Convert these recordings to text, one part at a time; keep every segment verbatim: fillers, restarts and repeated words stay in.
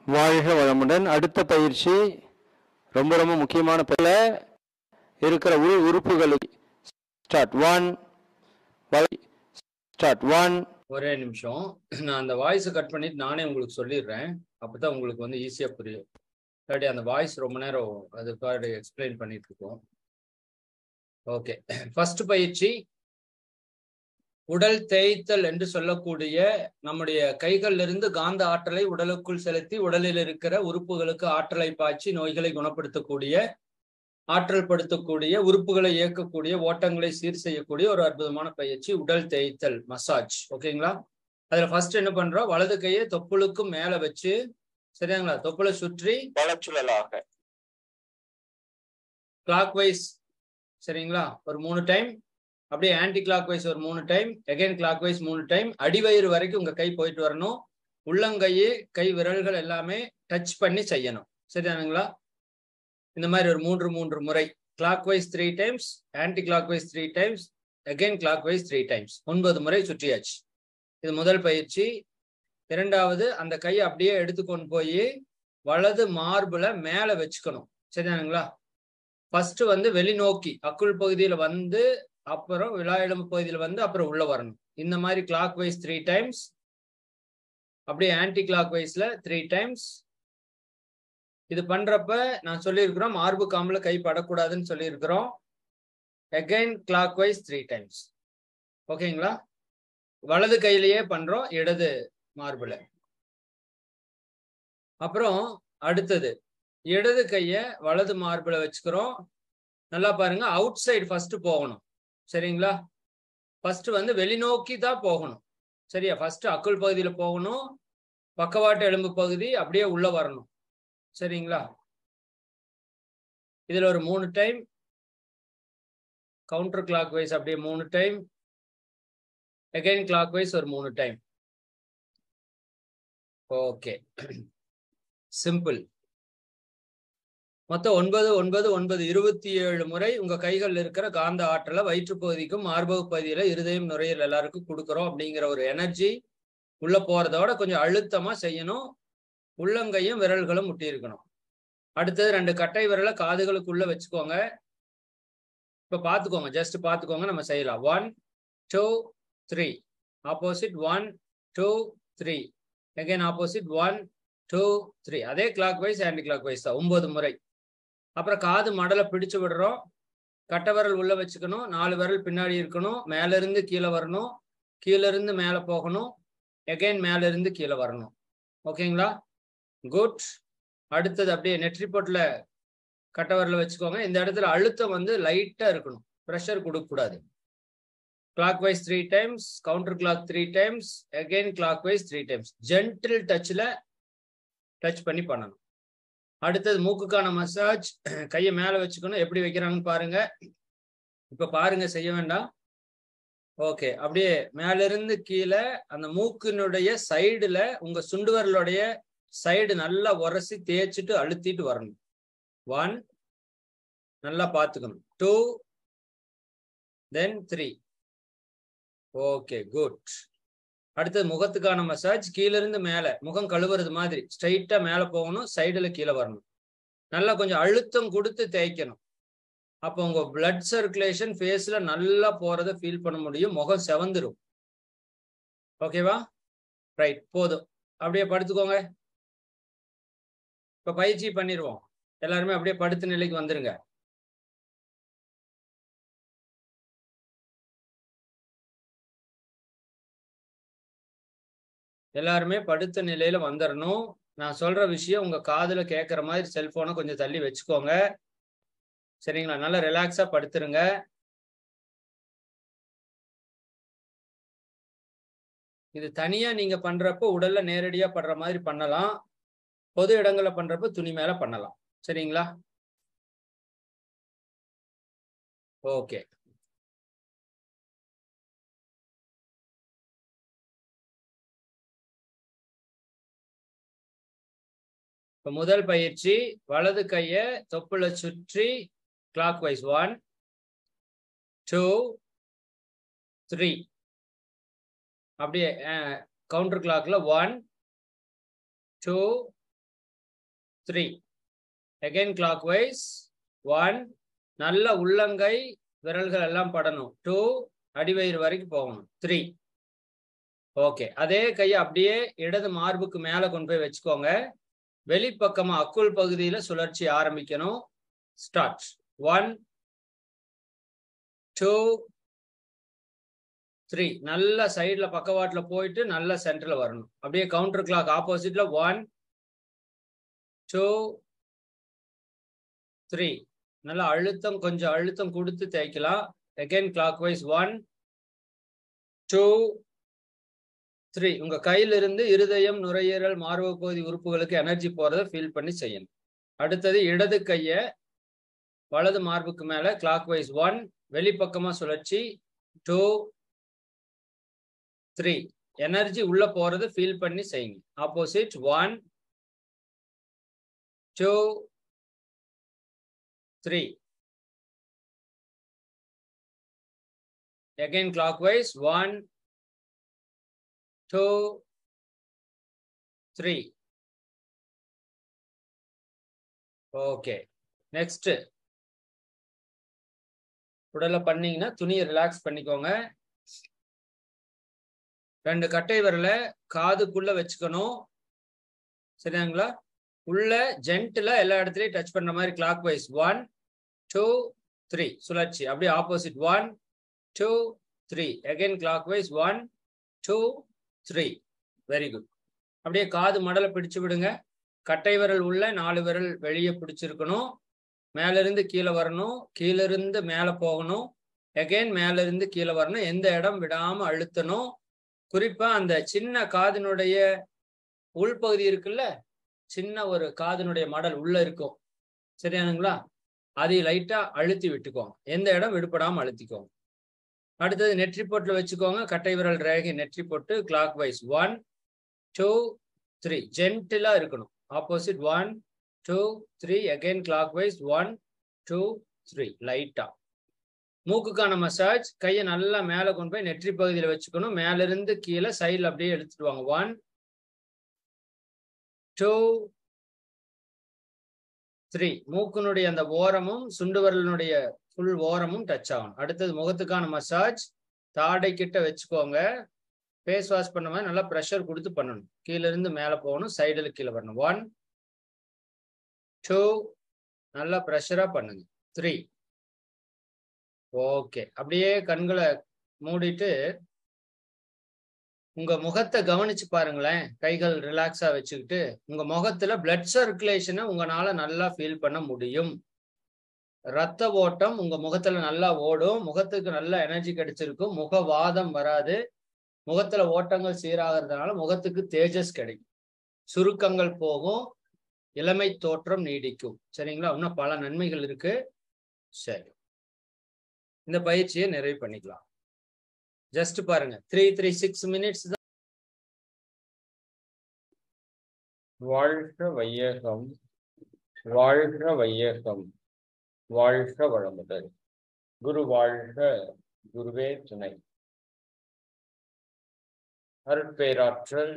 வாழ்க வளமுடன். அடுத்த பயிற்சி ரொம்ப ரொம்ப முக்கியமான பயிற்சி. இருக்கிற உள் உறுப்புகளுக்கு ஸ்டார்ட் ஒன் ஸ்டார்ட் ஒன். ஒரே நிமிஷம், நான் அந்த வாய்ஸை கட் பண்ணிட்டு நானே உங்களுக்கு சொல்லிடுறேன். அப்பதான் உங்களுக்கு வந்து ஈஸியா புரியும். இல்லாட்டி அந்த வாய்ஸ் ரொம்ப நேரம் அதுக்காக எக்ஸ்பிளைன் பண்ணிட்டு இருக்கோம். ஓகே, ஃபர்ஸ்ட் பயிற்சி உடல் தேய்த்தல் என்று சொல்லக்கூடிய நம்முடைய கைகளில் இருந்து காந்த ஆற்றலை உடலுக்குள் செலுத்தி உடலில் இருக்கிற உறுப்புகளுக்கு ஆற்றலை பாய்ச்சி நோய்களை குணப்படுத்தக்கூடிய, ஆற்றல் படுத்தக்கூடிய, உறுப்புகளை இயக்கக்கூடிய, ஓட்டங்களை சீர் செய்யக்கூடிய ஒரு அற்புதமான பயிற்சி உடல் தேய்த்தல் மசாஜ். ஓகேங்களா? அதுல ஃபர்ஸ்ட் என்ன பண்றோம், வலது கையை தொப்புளுக்கு மேல வச்சு, சரியாங்களா, தொப்புளை சுற்றி வலச்சுழலாக கிளாக் வைஸ், சரிங்களா, ஒரு மூணு டைம், அப்படியே ஆன்டி கிளாக் வைஸ் ஒரு மூணு டைம், அகைன் கிளாக் வைஸ் மூணு டைம், அடிவயிறு வரைக்கும் உங்க கை போயிட்டு வரணும். உள்ளங்கையே கை விரல்கள் எல்லாமே டச் பண்ணி செய்யணும். சரிதானுங்களா? இந்த மாதிரி ஒரு மூன்று மூன்று முறை clock wise three times, anti clock wise three times, again clock wise three times, ஒன்பது முறை சுற்றியாச்சு. இது முதல் பயிற்சி. இரண்டாவது, அந்த கையை அப்படியே எடுத்துக்கொண்டு போய் வலது மார்புல மேல வச்சுக்கணும். சரிதானுங்களா? ஃபர்ஸ்ட் வந்து வெளிநோக்கி அக்குள் பகுதியில வந்து, அப்புறம் விழா எலும்பு பகுதியில வந்து, அப்புறம் உள்ள வரணும். இந்த மாதிரி கிளாக் வைஸ் த்ரீ டைம்ஸ், அப்படியே ஆன்டி கிளாக் வைஸ்ல த்ரீ டைம்ஸ். இது பண்றப்ப நான் சொல்லியிருக்கிறோம் மார்பு காம்புல கை படக்கூடாதுன்னு சொல்லியிருக்கிறோம். Again clock wise three times. ஓகேங்களா? வலது கையிலேயே பண்றோம், இடது மார்புல. அப்புறம் அடுத்தது இடது கைய வலது மார்புல வச்சுக்கிறோம். நல்லா பாருங்க, அவுட் சைடு ஃபர்ஸ்ட் போகணும். சரிங்களா? ஃபர்ஸ்ட் வந்து வெளிநோக்கி தான் போகணும். சரியா? ஃபர்ஸ்ட் அக்குள் பகுதியில போகணும், பக்கவாட்டு எலும்பு பகுதி அப்படியே உள்ள வரணும். சரிங்களா? இதுல ஒரு மூணு டைம் கவுண்டர் கிளாக் வைஸ், அப்படியே மூணு டைம், அகைன் கிளாக் வைஸ் ஒரு மூணு டைம். Okay, simple. மொத்தம் ஒன்பது ஒன்பது ஒன்பது இருபத்தி ஏழு முறை உங்க கைகள் இருக்கிற காந்த ஆற்றலை வயிற்று பகுதிக்கும் மார்பக பகுதியில இருதயம் நுரையீரல் எல்லாருக்கும் கொடுக்குறோம் அப்படிங்கிற ஒரு எனர்ஜி உள்ள போறதோட கொஞ்சம் அழுத்தமா செய்யணும். உள்ளங்கையும் விரல்களும் முட்டி இருக்கணும். அடுத்தது ரெண்டு கட்டை விரலை காதுகளுக்குள்ள வச்சுக்கோங்க. இப்ப பாத்துக்கோங்க, ஜஸ்ட் பாத்துக்கோங்க, நம்ம செய்யலாம். One two three, opposite one two three, again opposite one two three. அதே clockwise anticlockwise தான், ஒன்பது முறை. அப்புறம் காது மடலை பிடிச்சு விடுறோம். கட்டை விரல் உள்ள வச்சுக்கணும், நாலு விரல் பின்னாடி இருக்கணும், மேல இருந்து கீழே வரணும், கீழே இருந்து மேல போகணும், அகைன் மேல இருந்து கீழே வரணும். ஓகேங்களா? குட். அடுத்தது அப்படியே நெற்றி பொட்டுல கட்டை விரல வச்சுக்கோங்க. இந்த இடத்துல அழுத்தம் வந்து லைட்டா இருக்கணும், ப்ரெஷர் கொடுக்க கூடாது. Clock wise three times, counter clock three times, again clock wise three times. Gentle டச்ல டச் பண்ணி பண்ணணும். அடுத்தது மூக்குக்கான மசாஜ். கையை மேல வச்சுக்கணும். எப்படி வைக்கிறாங்கன்னு பாருங்க. இப்ப பாருங்க, செய்ய வேண்டாம். ஓகே, அப்படியே மேல இருந்து கீழே அந்த மூக்கினுடைய சைடுல உங்க சுண்டு விரலுடைய சைடு நல்லா உரசி தேய்ச்சிட்டு அழுத்திட்டு வரணும். ஒன், நல்லா பார்த்துக்கணும். Two, then three. Okay, good. அடுத்தது முகத்துக்கான மசாஜ். கீழே இருந்து மேல முகம் கழுவுறது மாதிரி ஸ்ட்ரைட்டா மேல போகணும், சைடுல கீழே வரணும். நல்லா கொஞ்சம் அழுத்தம் கொடுத்து தேய்க்கணும். அப்போ உங்க பிளட் சர்க்குலேஷன் ஃபேஸ்ல நல்லா போறதை ஃபீல் பண்ண முடியும். முகம் செவந்துரும். ஓகேவா? ரைட், போதும். அப்படியே படுத்துக்கோங்க. இப்ப பயிற்சி பண்ணிடுவோம். எல்லாருமே அப்படியே படுத்த நிலைக்கு வந்துருங்க. எல்லாருமே படுத்த நிலையில வந்துடணும். நான் சொல்ற விஷயம் உங்க காதுல கேட்கற மாதிரி செல்போனை கொஞ்சம் தள்ளி வச்சுக்கோங்க. சரிங்களா? நல்லா ரிலாக்ஸா படுத்துருங்க. இது தனியா நீங்க பண்றப்போ உடல்ல நேரடியா படுற மாதிரி பண்ணலாம். பொது இடங்கள்ல பண்றப்ப துணி மேல பண்ணலாம். சரிங்களா? ஓகே. இப்ப முதல் பயிற்சி, வலது கைய தொப்புளை சுற்றி clockwise one two three, அப்படியே கவுண்டர் கிளாக்ல one two three. Again clockwise one. நல்ல உள்ளங்கை விரல்கள் எல்லாம் படணும். டூ. அடிவயிறு வரைக்கும் போகணும். த்ரீ. ஓகே. அதே கையை அப்படியே இடது மார்புக்கு மேல கொண்டு போய் வச்சுக்கோங்க. வெளிப்பக்கமா அக்குள் பகுதியில சுழற்சி ஆரம்பிக்கணும். ஸ்டார்ட். One, two, three. நல்ல சைட்ல பக்கவாட்டுல போயிட்டு நல்ல சென்டர்ல வரணும். அப்படியே கவுண்டர் கிளாக் ஆப்போசிட்ல ஒன், டூ, த்ரீ. நல்லா அழுத்தம் கொஞ்சம் அழுத்தம் கொடுத்து தேய்க்கலாம். Again clockwise one, two, three. உங்க கையில இருந்து இருதயம், நுரையீரல், மார்பு பகுதி உறுப்புகளுக்கு எனர்ஜி போறதை ஃபீல் பண்ணி செய்யணும். அடுத்தது இடது கைய வலது மார்புக்கு மேல கிளாக் வைஸ் ஒன். வெளிப்பக்கமா சுழற்சி. Two, three. எனர்ஜி உள்ள போறது ஃபீல் பண்ணி செய்யுங்க. Opposite. One, two, three. Again clockwise one, two, three. Okay. Next உடலை பண்ணீங்கன்னா துணியை ரிலாக்ஸ் பண்ணிக்கோங்க. ரெண்டு கட்டை விரல காதுக்குள்ள வச்சுக்கணும். சரிங்களா? உள்ள ஜென்ட்ல எல்லா இடத்துலயும் டச் பண்ற மாதிரி clockwise one, two, three. சுழற்சி அப்படியே opposite. One, two, three. Again clockwise one, two, three. Very good. அப்படியே காது மடலை பிடிச்சு விடுங்க. கட்டை விரல் உள்ள நாலு விரல் வெளியே பிடிச்சிருக்கணும். மேல இருந்து கீழே வரணும். கீழே இருந்து மேல போகணும். அகைன் மேல இருந்து கீழே வரணும். எந்த இடம் விடாம அழுத்தணும். குறிப்பா அந்த சின்ன காதினுடைய உள்பகுதி இருக்குல்ல, சின்ன ஒரு காதினுடைய மடல் உள்ள இருக்கும். சரியானுங்களா? அதை லைட்டா அழுத்தி விட்டுக்கோங்க. எந்த இடம் விடுபடாம அழுத்திக்கோங்க. அடுத்தது நெற்றி பொட்டுல வச்சுக்கோங்க. கட்டை விரல் ரேகை நெற்றி பொட்டு clockwise one, two, three. ஜென்டிலா இருக்கணும். Opposite. One, two, three. Again clockwise one, two, three. லைட்டா. மூக்குக்கான மசாஜ். கையை நல்லா மேல கொண்டு போய் நெற்றி பகுதியில வச்சுக்கணும். மேல இருந்து கீழே சைட்ல அப்படியே எடுத்துட்டு வாங்க. One, two, three. மூக்குனுடைய அந்த ஓரமும் சுண்டு விரலினுடைய ஃபுல் ஓரமும் டச் ஆகணும். அடுத்தது முகத்துக்கான மசாஜ். தாடை கிட்ட வச்சுக்கோங்க. ஃபேஸ் வாஷ் பண்ண மாதிரி நல்லா ப்ரெஷர் கொடுத்து பண்ணணும். கீழே இருந்து மேலே போகணும். சைடில் கீழே வரணும். One, two. நல்லா ப்ரெஷரா பண்ணுங்க. த்ரீ. ஓகே. அப்படியே கண்களை மூடிட்டு உங்க முகத்தை கவனிச்சு பாருங்களேன். கைகள் ரிலாக்ஸா வச்சுக்கிட்டு உங்க முகத்துல பிளட் சர்க்குலேஷனை உங்களால நல்லா ஃபீல் பண்ண முடியும். ரத்த ஓட்டம் உங்க முகத்துல நல்லா ஓடும். முகத்துக்கு நல்ல எனர்ஜி கிடைச்சிருக்கும். முகவாதம் வராது. முகத்துல ஓட்டங்கள் சீராகிறதுனால முகத்துக்கு தேஜஸ் கிடைக்கும். சுருக்கங்கள் போகும். இளமை தோற்றம் நீடிக்கும். சரிங்களா? இன்னும் பல நன்மைகள் இருக்கு. சரி, இந்த பயிற்சியை நிறைவு பண்ணிக்கலாம். ஜஸ்ட் பாருங்க. த்ரீ த்ரீ சிக்ஸ் மினிட்ஸ் தான். வாழ்க வையகம், வாழ்க வையகம், வாழ்க வளமுடன். குரு வாழ்க, குருவே துணை. அருட்பேராற்றல்,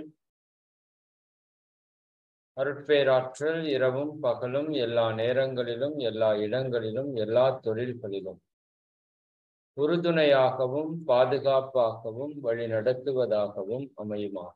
அருட்பேராற்றல் இரவும் பகலும் எல்லா நேரங்களிலும் எல்லா இடங்களிலும் எல்லா தொழில்களிலும் உறுதுணையாகவும் பாதுகாப்பாகவும் வழி நடத்துவதாகவும் அமையுமாக.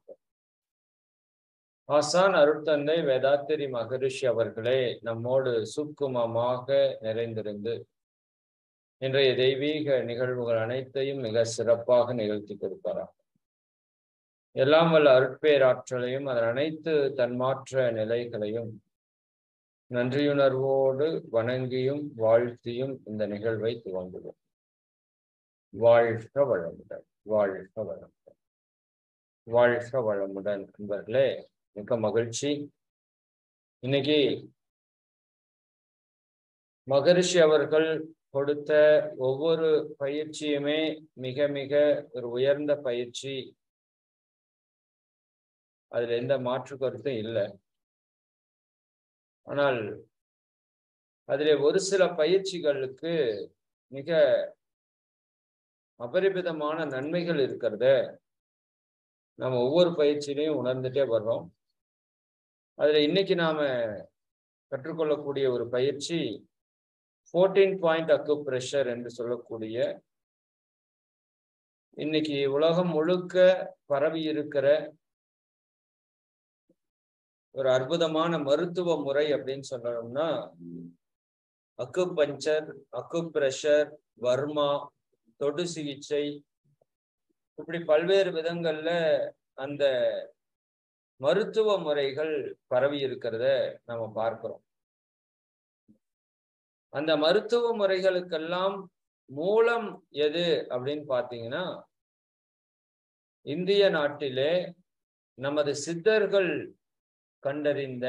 ஆசான் அருட்தந்தை வேதாத்திரி மகரிஷி அவர்களே நம்மோடு சூக்குமமாக நிறைந்திருந்து இன்றைய தெய்வீக நிகழ்வுகள் அனைத்தையும் மிக சிறப்பாக நிகழ்த்தி கொடுப்பாராம். எல்லாம் வல்ல அருட்பேராற்றலையும் அதன் அனைத்து தன்மாற்ற நிலைகளையும் நன்றியுணர்வோடு வணங்கியும் வாழ்த்தியும் இந்த நிகழ்வை துவங்குவோம். வாழ்க வளமுடன், வாழ்க வளமுடன், வாழ்க வளமுடன். நண்பர்களே, மிக மகிழ்ச்சி. இன்னைக்கு மகரிஷி அவர்கள் கொடுத்த ஒவ்வொரு பயிற்சியுமே மிக மிக ஒரு உயர்ந்த பயிற்சி. அதுல எந்த மாற்று கருத்தும் இல்லை. ஆனால் அதிலே ஒரு சில பயிற்சிகளுக்கு மிக அபரிமிதமான நன்மைகள் இருக்கிறத நம்ம ஒவ்வொரு பயிற்சியிலையும் உணர்ந்துட்டே வர்றோம். அதுல இன்னைக்கு நாம கற்றுக்கொள்ளக்கூடிய ஒரு பயிற்சி ஃபோர்டீன் பாயிண்ட் அக்குப்ரெஷர் என்று சொல்லக்கூடிய இன்னைக்கு உலகம் முழுக்க பரவி இருக்கிற ஒரு அற்புதமான மருத்துவ முறை அப்படின்னு சொல்லணும்னா அக்குபஞ்சர், அக்குப்ரெஷர், வர்மா, தொடு சிகிச்சை, இப்படி பல்வேறு விதங்கள்ல அந்த மருத்துவ முறைகள் பரவி இருக்கிறத நம்ம பார்க்கிறோம். அந்த மருத்துவ முறைகளுக்கெல்லாம் மூலம் எது அப்படின்னு பார்த்தீங்கன்னா, இந்திய நாட்டிலே நமது சித்தர்கள் கண்டறிந்த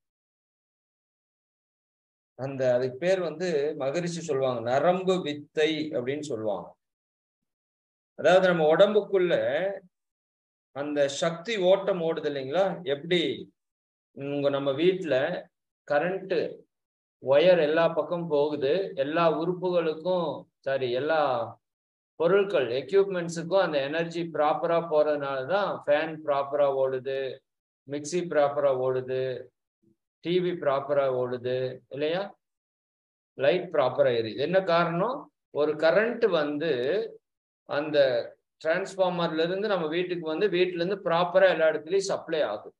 அந்த அதுக்கு பேர் வந்து மகரிஷி சொல்லுவாங்க நரம்பு வித்தை அப்படின்னு சொல்லுவாங்க. அதாவது நம்ம உடம்புக்குள்ள அந்த சக்தி ஓட்டம் ஓடுது இல்லைங்களா? எப்படி உங்க நம்ம வீட்டுல கரண்ட் ஒயர் எல்லா பக்கம் போகுது, எல்லா உறுப்புகளுக்கும் சாரி எல்லா பொருட்கள் எக்யூப்மெண்ட்ஸுக்கும் அந்த எனர்ஜி ப்ராப்பரா போறதுனாலதான் ஃபேன் ப்ராப்பரா ஓடுது, மிக்சி ப்ராப்பரா ஓடுது, டிவி ப்ராப்பரா ஓடுது இல்லையா? லைட் ப்ராப்பரா எரியுது. என்ன காரணம்? ஒரு கரண்ட் வந்து அந்த டிரான்ஸ்ஃபார்மர்ல இருந்து நம்ம வீட்டுக்கு வந்து வீட்டுல இருந்து ப்ராப்பரா எல்லா இடத்துலயும் சப்ளை ஆகுது.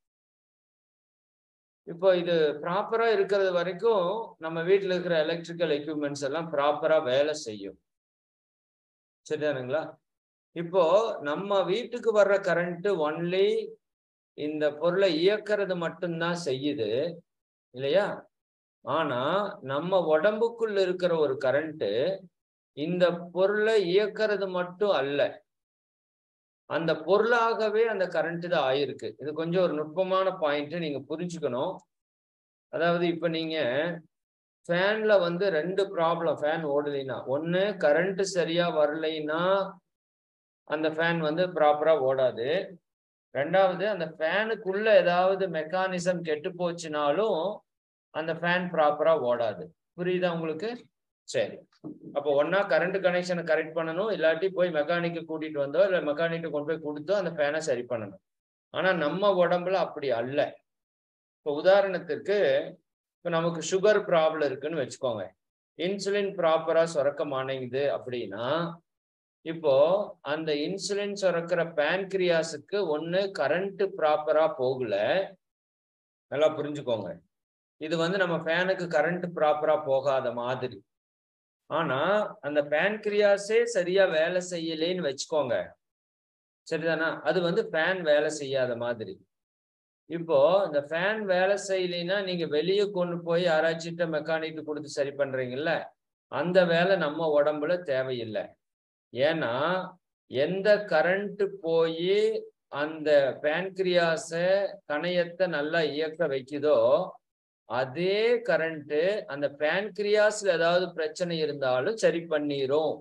இப்போ இது ப்ராப்பரா இருக்கிறது வரைக்கும் நம்ம வீட்டுல இருக்கிற எலக்ட்ரிக்கல் எக்யூப்மெண்ட்ஸ் எல்லாம் ப்ராப்பரா வேலை செய்யும். சரிதானுங்களா? இப்போ நம்ம வீட்டுக்கு வர்ற கரண்ட் ஒன்லி இந்த பொருளை இயக்கிறது மட்டும்தான் செய்யுது இல்லையா? ஆனா நம்ம உடம்புக்குள்ள இருக்கிற ஒரு கரண்ட் இந்த பொருளை இயக்கிறது மட்டும் அல்ல, அந்த பொருளாகவே அந்த கரண்ட் தான் ஆயிருக்கு. இது கொஞ்சம் ஒரு நுட்பமான பாயிண்ட், நீங்க புரிஞ்சுக்கணும். அதாவது இப்ப நீங்க ஃபேன்ல வந்து ரெண்டு ப்ராப்ளம். ஃபேன் ஓடலைன்னா, ஒண்ணு கரண்ட் சரியா வரலைன்னா அந்த ஃபேன் வந்து ப்ராப்பரா ஓடாது. ரெண்டாவது அந்த ஃபேனுக்குள்ள ஏதாவது மெக்கானிசம் கெட்டு போச்சுனாலும் அந்த ஃபேன் ப்ராப்பரா ஓடாது. புரியுதா உங்களுக்கு? சரி, அப்போ ஒன்னா கரண்ட் கனெக்ஷனை கரெக்ட் பண்ணணும், இல்லாட்டி போய் மெக்கானிக்கு கூட்டிட்டு வந்தோ இல்லை மெக்கானிக்கு கொண்டு போய் கொடுத்தோ அந்த ஃபேனை சரி பண்ணணும். ஆனா நம்ம உடம்புல அப்படி அல்ல. இப்போ உதாரணத்திற்கு இப்போ நமக்கு சுகர் ப்ராப்ளம் இருக்குன்னு வச்சுக்கோங்க, இன்சுலின் ப்ராப்பரா சுரக்க மாட்டேங்குது அப்படின்னா, இப்போ அந்த இன்சுலின் சுரக்கிற பேன்கிரியாஸுக்கு ஒண்ணு கரண்ட் ப்ராப்பரா போகல. நல்லா புரிஞ்சுக்கோங்க, இது வந்து நம்ம ஃபேனுக்கு கரண்ட் ப்ராப்பரா போகாத மாதிரி. ஆனா அந்த பேன்கிரியாஸே சரியா வேலை செய்யலேன்னு வச்சுக்கோங்க, சரிதானா? அது வந்து ஃபேன் வேலை செய்யாத மாதிரி. இப்போ இந்த ஃபேன் வேலை செய்யலைன்னா நீங்க வெளியே கொண்டு போய் யாராச்சிட்ட மெக்கானிக்கு கொடுத்து சரி பண்றீங்கல்ல, அந்த வேலை நம்ம உடம்புல தேவையில்லை. ஏன்னா எந்த கரண்ட் போய் அந்த பேன்கிரியாஸ கணையத்தை நல்லா இயக்க வைக்குதோ அதே கரண்ட் அந்த பேன்கிரியாஸ்ல ஏதாவது பிரச்சனை இருந்தாலும் சரி பண்ணிரும்.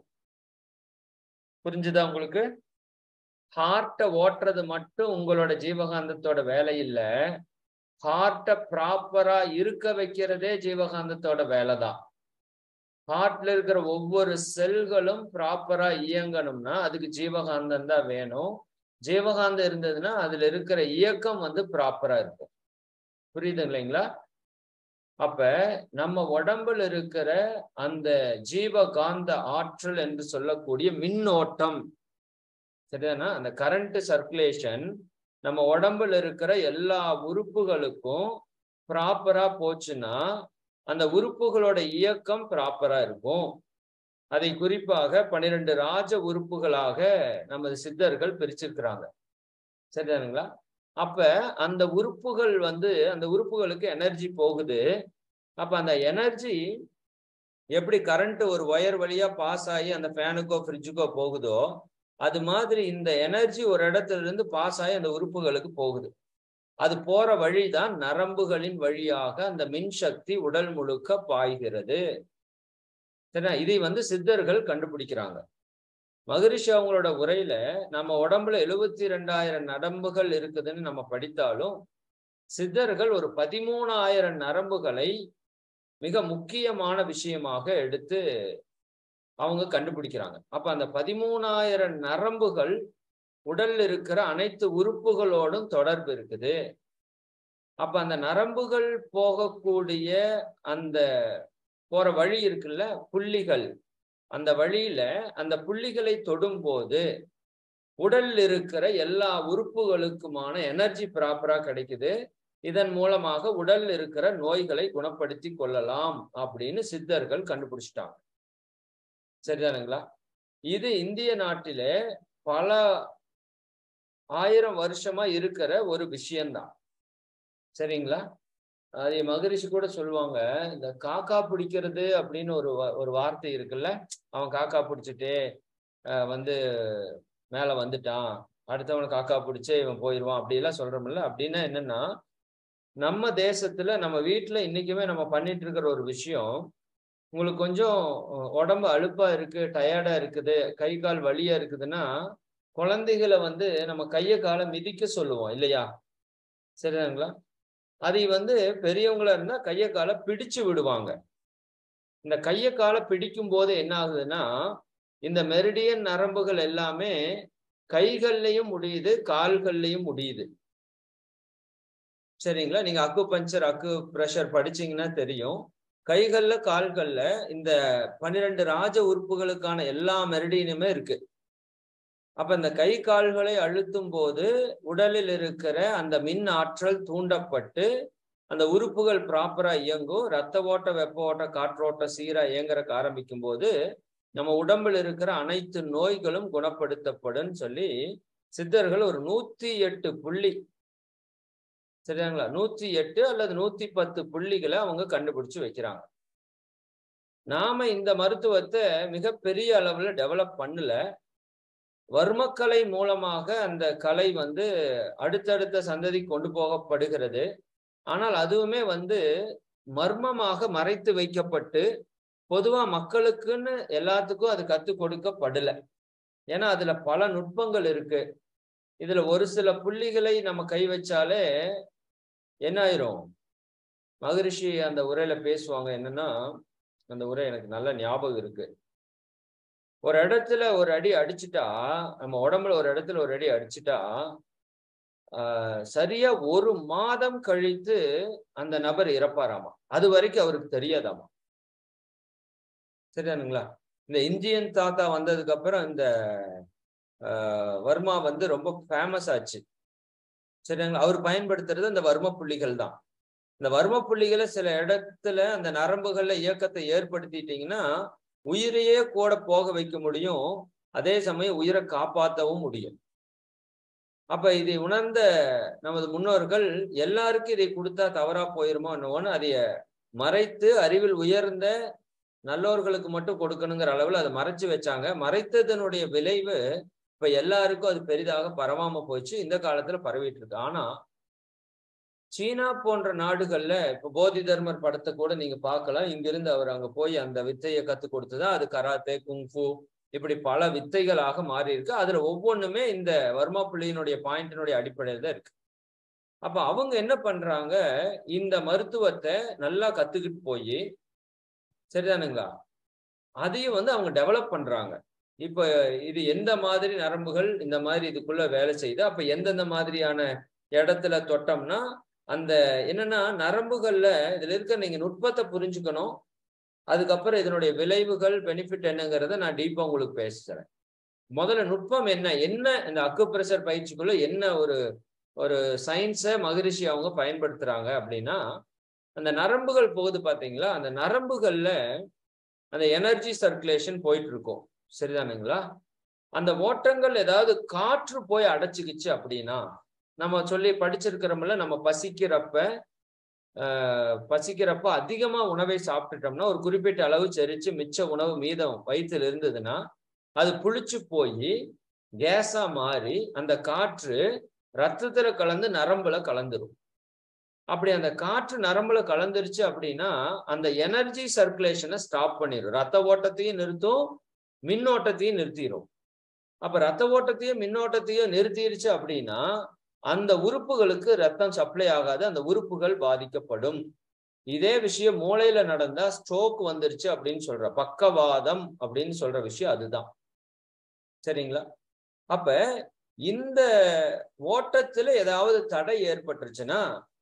புரிஞ்சுதா உங்களுக்கு? ஹார்ட்டை ஓட்டுறது மட்டும் உங்களோட ஜீவகாந்தத்தோட வேலை இல்லை, ஹார்ட்டை ப்ராப்பரா இருக்க வைக்கிறதே ஜீவகாந்தத்தோட வேலை தான். ஹார்ட்ல இருக்கிற ஒவ்வொரு செல்களும் ப்ராப்பரா இயங்கணும்னா அதுக்கு ஜீவகாந்தம் தான் வேணும். ஜீவகாந்தம் இருந்ததுன்னா அதுல இருக்கிற இயக்கம் வந்து ப்ராப்பரா இருக்கும். புரியுது இல்லைங்களா? அப்ப நம்ம உடம்புல இருக்கிற அந்த ஜீவகாந்த ஆற்றல் என்று சொல்லக்கூடிய மின்னோட்டம், சரிதானா? அந்த கரண்ட் சர்க்குலேஷன் நம்ம உடம்புல இருக்கிற எல்லா உறுப்புகளுக்கும் ப்ராப்பரா போச்சுன்னா அந்த உறுப்புகளோட இயக்கம் ப்ராப்பரா இருக்கும். அதை குறிப்பாக பன்னிரண்டு ராஜ உறுப்புகளாக நமது சித்தர்கள் பிரிச்சிருக்கிறாங்க. சரிதானுங்களா? அப்ப அந்த உறுப்புகள் வந்து அந்த உறுப்புகளுக்கு எனர்ஜி போகுது. அப்ப அந்த எனர்ஜி எப்படி கரண்ட் ஒரு ஒயர் வழியா பாஸ் ஆகி அந்த ஃபேனுக்கோ ஃப்ரிட்ஜுக்கோ போகுதோ, அது மாதிரி இந்த எனர்ஜி ஒரு இடத்துல இருந்து பாஸ் ஆகி அந்த உறுப்புகளுக்கு போகுது. அது போற வழிதான் நரம்புகளின் வழியாக அந்த மின்சக்தி உடல் முழுக்க பாய்கிறது. சரியா? இதை வந்து சித்தர்கள் கண்டுபிடிக்கிறாங்க. மகரிஷி அவங்களோட உரையில நம்ம உடம்புல எழுபத்தி ரெண்டாயிரம் நரம்புகள் இருக்குதுன்னு நம்ம படித்தாலும், சித்தர்கள் ஒரு பதிமூணாயிரம் நரம்புகளை மிக முக்கியமான விஷயமாக எடுத்து அவங்க கண்டுபிடிக்கிறாங்க. அப்ப அந்த பதிமூணாயிரம் நரம்புகள் உடல்ல இருக்கிற அனைத்து உறுப்புகளோடும் தொடர்பு இருக்குது. அப்ப அந்த நரம்புகள் போகக்கூடிய அந்த போற வழி இருக்குல்ல, புள்ளிகள், அந்த வழியில அந்த புள்ளிகளை தொடும்போது உடல் இருக்கிற எல்லா உறுப்புகளுக்குமான எனர்ஜி ப்ராப்பரா கிடைக்குது. இதன் மூலமாக உடல் இருக்கிற நோய்களை குணப்படுத்தி கொள்ளலாம் அப்படின்னு சித்தர்கள் கண்டுபிடிச்சிட்டாங்க. சரிதானுங்களா? இது இந்திய நாட்டிலே பல ஆயிரம் வருஷமா இருக்கிற ஒரு விஷயம்தான். சரிங்களா? அது மகரிஷி கூட சொல்லுவாங்க, இந்த காக்கா பிடிக்கிறது அப்படின்னு ஒரு ஒரு வார்த்தை இருக்குல்ல, அவன் காக்கா பிடிச்சிட்டு வந்து மேல வந்துட்டான், அடுத்தவனை காக்கா பிடிச்சே இவன் போயிடுவான் அப்படி எல்லாம் சொல்றோம்ல. அப்படின்னா என்னன்னா, நம்ம தேசத்துல நம்ம வீட்டுல இன்னைக்குமே நம்ம பண்ணிட்டு இருக்கிற ஒரு விஷயம், உங்களுக்கு கொஞ்சம் உடம்பு அலுப்பா இருக்கு, டயர்டா இருக்குது, கை கால் வலியா இருக்குதுன்னா குழந்தைகளை வந்து நம்ம கையை காலை மிதிக்க சொல்லுவோம் இல்லையா? சரிதாங்களா? அதை வந்து பெரியவங்களா இருந்தா கையை காலை பிடிச்சு விடுவாங்க. இந்த கையை காலை பிடிக்கும் போது என்ன ஆகுதுன்னா, இந்த மெரிடியன் நரம்புகள் எல்லாமே கைகள்லையும் முடியுது, கால்கள்லையும் முடியுது. சரிங்களா? நீங்க அக்கு பஞ்சர் அக்கு பிரஷர் படிச்சீங்கன்னா தெரியும். கைகள்ல கால்கள்ல இந்த பன்னிரண்டு ராஜ உறுப்புகளுக்கான எல்லா மெரிடியனுமே இருக்கு. அப்ப இந்த கை கால்களை அழுத்தும் போது உடலில் இருக்கிற அந்த மின் ஆற்றல் தூண்டப்பட்டு அந்த உறுப்புகள் ப்ராப்பரா இயங்கும். ரத்த ஓட்ட, வெப்ப ஓட்ட, காற்றோட்ட சீரா இயங்குறக்கு ஆரம்பிக்கும் போது நம்ம உடம்பில் இருக்கிற அனைத்து நோய்களும் குணப்படுத்தப்படும் சொல்லி சித்தர்கள் ஒரு நூத்தி எட்டு புள்ளி, சரிங்களா, நூத்தி எட்டு அல்லது நூத்தி பத்து புள்ளிகளை அவங்க கண்டுபிடிச்சு வைக்கிறாங்க. நாம இந்த மருத்துவத்தை மிகப்பெரிய அளவுல டெவலப் பண்ணல. வர்மக்கலை மூலமாக அந்த கலை வந்து அடுத்தடுத்த சந்ததி கொண்டு போகப்படுகிறது. ஆனால் அதுவுமே வந்து மர்மமாக மறைத்து வைக்கப்பட்டு பொதுவா மக்களுக்குன்னு எல்லாத்துக்கும் அது கற்றுக் கொடுக்கப்படல. ஏன்னா அதுல பல நுட்பங்கள் இருக்கு. இதுல ஒரு சில புள்ளிகளை நம்ம கை வச்சாலே என்ன ஆயிரும்? மகரிஷி அந்த உரையில பேசுவாங்க. என்னன்னா, அந்த உரை எனக்கு நல்ல ஞாபகம் இருக்கு. ஒரு இடத்துல ஒரு அடி அடிச்சுட்டா, நம்ம உடம்புல ஒரு இடத்துல ஒரு அடி அடிச்சுட்டா ஆஹ் சரியா ஒரு மாதம் கழித்து அந்த நபர் இறப்பாராமா. அது வரைக்கும் அவருக்கு தெரியாதாமா. சரியானுங்களா? இந்த இந்தியன் தாத்தா வந்ததுக்கு அப்புறம் இந்த ஆஹ் வர்மா வந்து ரொம்ப ஃபேமஸ் ஆச்சு. சரிங்களா? அவர் பயன்படுத்துறது அந்த வர்ம புள்ளிகள் தான். இந்த வர்ம புள்ளிகளை சில இடத்துல அந்த நரம்புகள்ல இயக்கத்தை ஏற்படுத்திட்டீங்கன்னா உயிரையே கூட போக வைக்க முடியும், அதே சமயம் உயிரை காப்பாற்றவும் முடியும். அப்ப இதை உணர்ந்த நமது முன்னோர்கள் எல்லாருக்கும் இதை கொடுத்தா தவறா போயிருமோ என்னவோன்னு அதைய மறைத்து அறிவில் உயர்ந்த நல்லோர்களுக்கு மட்டும் கொடுக்கணுங்கிற அளவுல அதை மறைச்சு வச்சாங்க. மறைத்ததனுடைய விளைவு இப்ப எல்லாருக்கும் அது பெரிதாக பரவாம போச்சு, இந்த காலத்துல பரவிட்டு இருக்கு. ஆனா சீனா போன்ற நாடுகள்ல இப்ப போதி தர்மர் படத்தை கூட நீங்க பார்க்கலாம். இங்கிருந்து அவர் அங்க போய் அந்த வித்தையை கத்துக் கொடுத்ததா அது கராத்தே, குங்ஃபு, இப்படி பல வித்தைகளாக மாறி இருக்கு. அதுல ஒவ்வொன்றுமே இந்த வர்மா புள்ளியினுடைய பாயிண்டினுடைய அடிப்படையில் தான் இருக்கு. அப்ப அவங்க என்ன பண்றாங்க, இந்த மருத்துவத்தை நல்லா கத்துக்கிட்டு போய், சரிதானுங்களா, அதையும் வந்து அவங்க டெவலப் பண்றாங்க. இப்ப இது எந்த மாதிரி நரம்புகள் இந்த மாதிரி இதுக்குள்ள வேலை செய்யுது, அப்ப எந்தெந்த மாதிரியான இடத்துல தொட்டோம்னா அந்த என்னன்னா நரம்புகள்ல இதுல இருக்க நீங்க நுட்பத்தை புரிஞ்சுக்கணும். அதுக்கப்புறம் இதனுடைய விளைவுகள் பெனிஃபிட் என்னங்கிறத நான் டீப்பா உங்களுக்கு பேசுறேன். முதல்ல நுட்பம் என்ன என்ன இந்த அக்குப்ரெஷர் பயிற்சிக்குள்ள என்ன ஒரு ஒரு சயின்ஸை மகரிஷி அவங்க பயன்படுத்துறாங்க அப்படின்னா, அந்த நரம்புகள் போகுது பாத்தீங்களா, அந்த நரம்புகள்ல அந்த எனர்ஜி சர்க்குலேஷன் போயிட்டு இருக்கும். சரிதானுங்களா? அந்த ஓட்டங்கள் ஏதாவது காற்று போய் அடைச்சிக்கிச்சு அப்படின்னா, நம்ம சொல்லி படிச்சிருக்கிறோம்ல, நம்ம பசிக்கிறப்ப ஆஹ் பசிக்கிறப்ப அதிகமா உணவை சாப்பிட்டுட்டோம்னா ஒரு குறிப்பிட்ட அளவு செரிச்சு மிச்ச உணவு மீதம் வயிற்றில் இருந்ததுன்னா அது புளிச்சு போய் கேஸா மாறி அந்த காற்று ரத்தத்துல கலந்து நரம்புல கலந்துரும். அப்படி அந்த காற்று நரம்புல கலந்துருச்சு அப்படின்னா அந்த எனர்ஜி சர்க்குலேஷனை ஸ்டாப் பண்ணிடும். ரத்த ஓட்டத்தையும் நிறுத்தும், மின்னோட்டத்தையும் நிறுத்திடும். அப்ப ரத்த ஓட்டத்தையும் மின்னோட்டத்தையும் நிறுத்திடுச்சு அப்படின்னா அந்த உறுப்புகளுக்கு ரத்தம் சப்ளை ஆகாது, அந்த உறுப்புகள் பாதிக்கப்படும். இதே விஷயம் மூளையில நடந்தா ஸ்ட்ரோக் வந்துருச்சு அப்படின்னு சொல்ற, பக்கவாதம் அப்படின்னு சொல்ற விஷயம் அதுதான். சரிங்களா? அப்ப இந்த ஓட்டத்துல ஏதாவது தடை ஏற்பட்டுருச்சுன்னா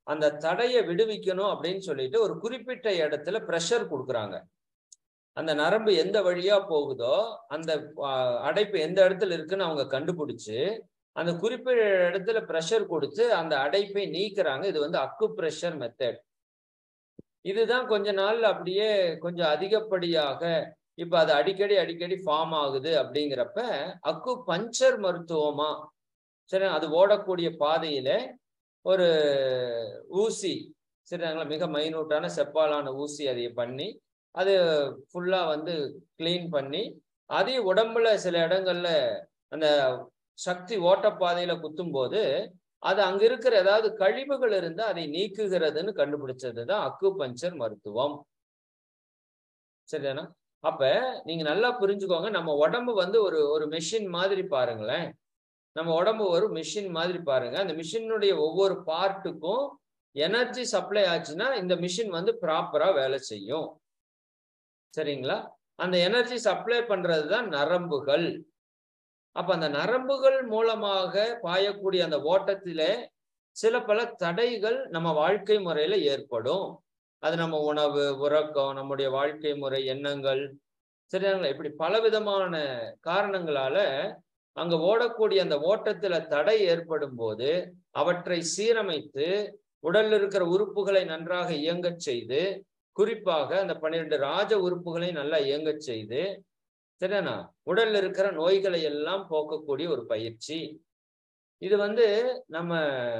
அந்த தடையை விடுவிக்கணும் அப்படின்னு சொல்லிட்டு ஒரு குறிப்பிட்ட இடத்துல ப்ரெஷர் கொடுக்குறாங்க. அந்த நரம்பு எந்த வழியா போகுதோ அந்த அடைப்பு எந்த இடத்துல இருக்குன்னு அவங்க கண்டுபிடிச்சு அந்த குறிப்பிட்ட இடத்துல ப்ரெஷர் கொடுத்து அந்த அடைப்பை நீக்குறாங்க. இது வந்து அக்கு ப்ரெஷர் மெத்தட். இதுதான் கொஞ்ச நாள் அப்படியே கொஞ்சம் அதிகப்படியாக இப்ப அது அடிக்கடி அடிக்கடி ஃபார்ம் ஆகுது. அப்படிங்கிறப்ப அக்கு பஞ்சர் மருத்துவமா சரி, அது ஓடக்கூடிய பாதையில ஒரு ஊசி சரிங்களா, மிக மைனூட்டான செப்பாலான ஊசி அதை பண்ணி அது ஃபுல்லா வந்து கிளீன் பண்ணி அதையும் உடம்புல சில இடங்கள்ல அந்த சக்தி ஓட்டப்பாதையில குத்தும் போது அது அங்க இருக்கிற ஏதாவது கழிவுகள் இருந்தா அதை நீக்குகிறதுன்னு கண்டுபிடிச்சதுதான் அக்கு பஞ்சர் மருத்துவம். சரிதானா? அப்ப நீங்க நல்லா புரிஞ்சுக்கோங்க, நம்ம உடம்பு வந்து ஒரு ஒரு மெஷின் மாதிரி பாருங்களேன். நம்ம உடம்பு ஒரு மிஷின் மாதிரி பாருங்க. அந்த மிஷினுடைய ஒவ்வொரு பார்ட்டுக்கும் எனர்ஜி சப்ளை ஆச்சுன்னா இந்த மிஷின் வந்து ப்ராப்பரா வேலை செய்யும். சரிங்களா? அந்த எனர்ஜி சப்ளை பண்றதுதான் நரம்புகள். அப்ப அந்த நரம்புகள் மூலமாக பாயக்கூடிய அந்த ஓட்டத்திலே சில பல தடைகள் நம்ம வாழ்க்கை முறையில ஏற்படும். அது நம்ம உணவு, உறக்கம், நம்முடைய வாழ்க்கை முறை, எண்ணங்கள் சரிங்களா, இப்படி பலவிதமான காரணங்களால அங்க ஓடக்கூடிய அந்த ஓட்டத்துல தடை ஏற்படும் போது அவற்றை சீரமைத்து உடல்ல இருக்கிற உறுப்புகளை நன்றாக இயங்கச் செய்து, குறிப்பாக அந்த பன்னிரண்டு ராஜ உறுப்புகளை நல்லா இயங்கச் செய்து சரியானா உடல்ல இருக்கிற நோய்களை எல்லாம் போக்கக்கூடிய ஒரு பயிற்சி. இது வந்து நம்ம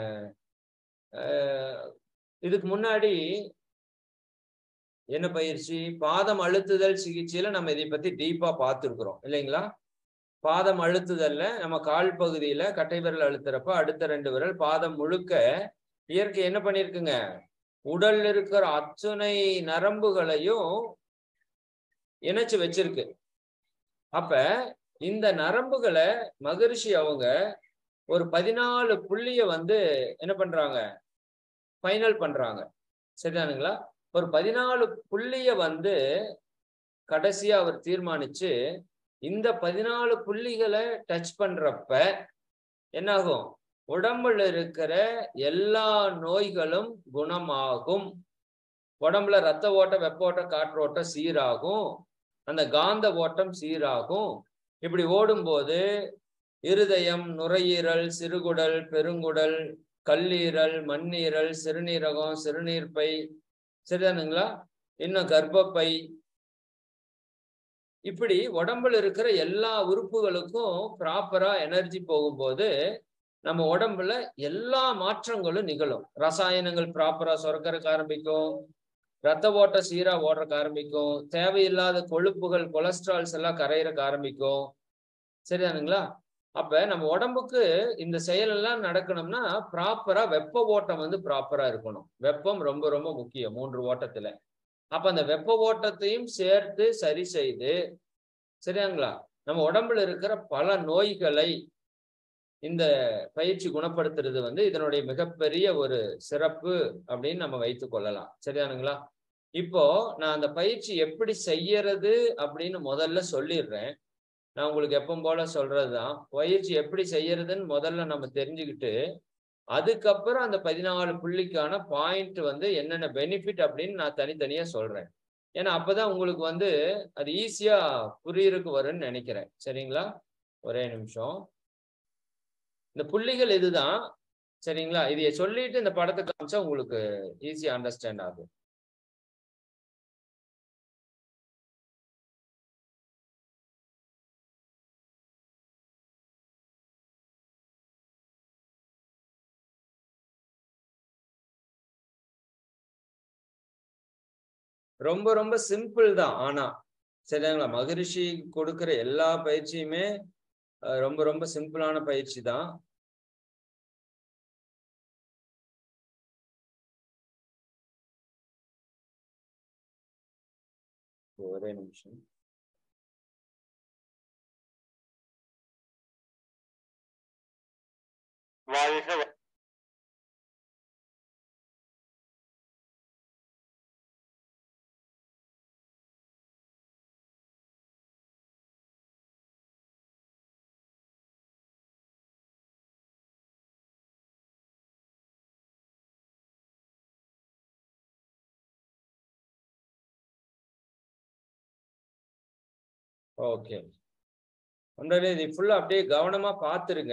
இதுக்கு முன்னாடி என்ன பயிற்சி, பாதம் அழுத்துதல் சிகிச்சையில நம்ம இதை பத்தி டீப்பா பார்த்துருக்குறோம் இல்லைங்களா? பாதம் அழுத்துதல்ல நம்ம கால் பகுதியில கட்டை விரல் அழுத்துறப்ப அடுத்த ரெண்டு விரல் பாதம் முழுக்க இயற்கை என்ன பண்ணிருக்குங்க, உடல்ல இருக்கிற அத்துணை நரம்புகளையும் இணைச்சு வச்சிருக்கு. அப்ப இந்த நரம்புகளை மகரிஷி அவங்க ஒரு பதினாலு புள்ளிய வந்து என்ன பண்றாங்க, ஃபைனல் பண்றாங்க. சரிதானுங்களா? ஒரு பதினாலு புள்ளிய வந்து கடைசியா அவர் தீர்மானிச்சு இந்த பதினாலு புள்ளிகளை டச் பண்றப்ப என்னாகும், உடம்புல இருக்கிற எல்லா நோய்களும் குணமாகும். உடம்புல ரத்த ஓட்டம், வெப்ப ஓட்டம், காற்று ஓட்டம் சீராகும். அந்த காந்த ஓட்டம் சீராகும். இப்படி ஓடும்போது இருதயம், நுரையீரல், சிறுகுடல், பெருங்குடல், கல்லீரல், மண்ணீரல், சிறுநீரகம், சிறுநீர்ப்பை சரிதானுங்களா, இன்னும் கர்ப்பப்பை, இப்படி உடம்புல இருக்கிற எல்லா உறுப்புகளுக்கும் ப்ராப்பரா எனர்ஜி போகும்போது நம்ம உடம்புல எல்லா மாற்றங்களும் நிகழும். ரசாயனங்கள் ப்ராப்பரா சுரக்கிறதுக்கு ஆரம்பிக்கும், ரத்த ஓட்ட சீரா ஓடுறக்கு ஆரம்பிக்கும், தேவையில்லாத கொழுப்புகள், கொலஸ்ட்ரால்ஸ் எல்லாம் கரையிறக்கு ஆரம்பிக்கும். சரிதானுங்களா? அப்ப நம்ம உடம்புக்கு இந்த செயல் எல்லாம் நடக்கணும்னா ப்ராப்பரா வெப்ப ஓட்டம் வந்து ப்ராப்பரா இருக்கணும். வெப்பம் ரொம்ப ரொம்ப முக்கியம் மூன்று ஓட்டத்துல. அப்ப அந்த வெப்ப ஓட்டத்தையும் சேர்த்து சரி செய்து சரியாங்களா நம்ம உடம்புல இருக்கிற பல நோய்களை இந்த பயிற்சி குணப்படுத்துறது வந்து இதனுடைய மிகப்பெரிய ஒரு சிறப்பு அப்படின்னு நம்ம வைத்துக் கொள்ளலாம். சரியானுங்களா? இப்போ நான் அந்த பயிற்சி எப்படி செய்யறது அப்படின்னு முதல்ல சொல்லிடுறேன். நான் உங்களுக்கு எப்பவும் போல சொல்றதுதான், பயிற்சி எப்படி செய்யறதுன்னு முதல்ல நம்ம தெரிஞ்சுக்கிட்டு அதுக்கப்புறம் அந்த பதினாலு புள்ளிக்கான பாயிண்ட் வந்து என்னென்ன பெனிஃபிட் அப்படின்னு நான் தனித்தனியா சொல்றேன். ஏன்னா அப்பதான் உங்களுக்கு வந்து அது ஈஸியா புரியறதுக்கு வரும்னு நினைக்கிறேன். சரிங்களா? ஒரே நிமிஷம். இந்த புள்ளிகள் இதுதான். சரிங்களா? இதைய சொல்லிட்டு இந்த படத்தை காமிச்சா உங்களுக்கு ஈஸியா அண்டர்ஸ்டாண்ட் ஆகும். ரொம்ப ரொம்ப சிம்பிள் தான். ஆனா சரிங்களா, மகரிஷி கொடுக்கிற எல்லா பயிற்சியுமே ரொம்ப ரொம்ப சிம்பிளான பயிற்சி தான். ஒரே நிமிஷம். வாழ்க ஓகே. நண்பர்களே இது ஃபுல்லா அப்படியே கவனமா பார்த்துருங்க.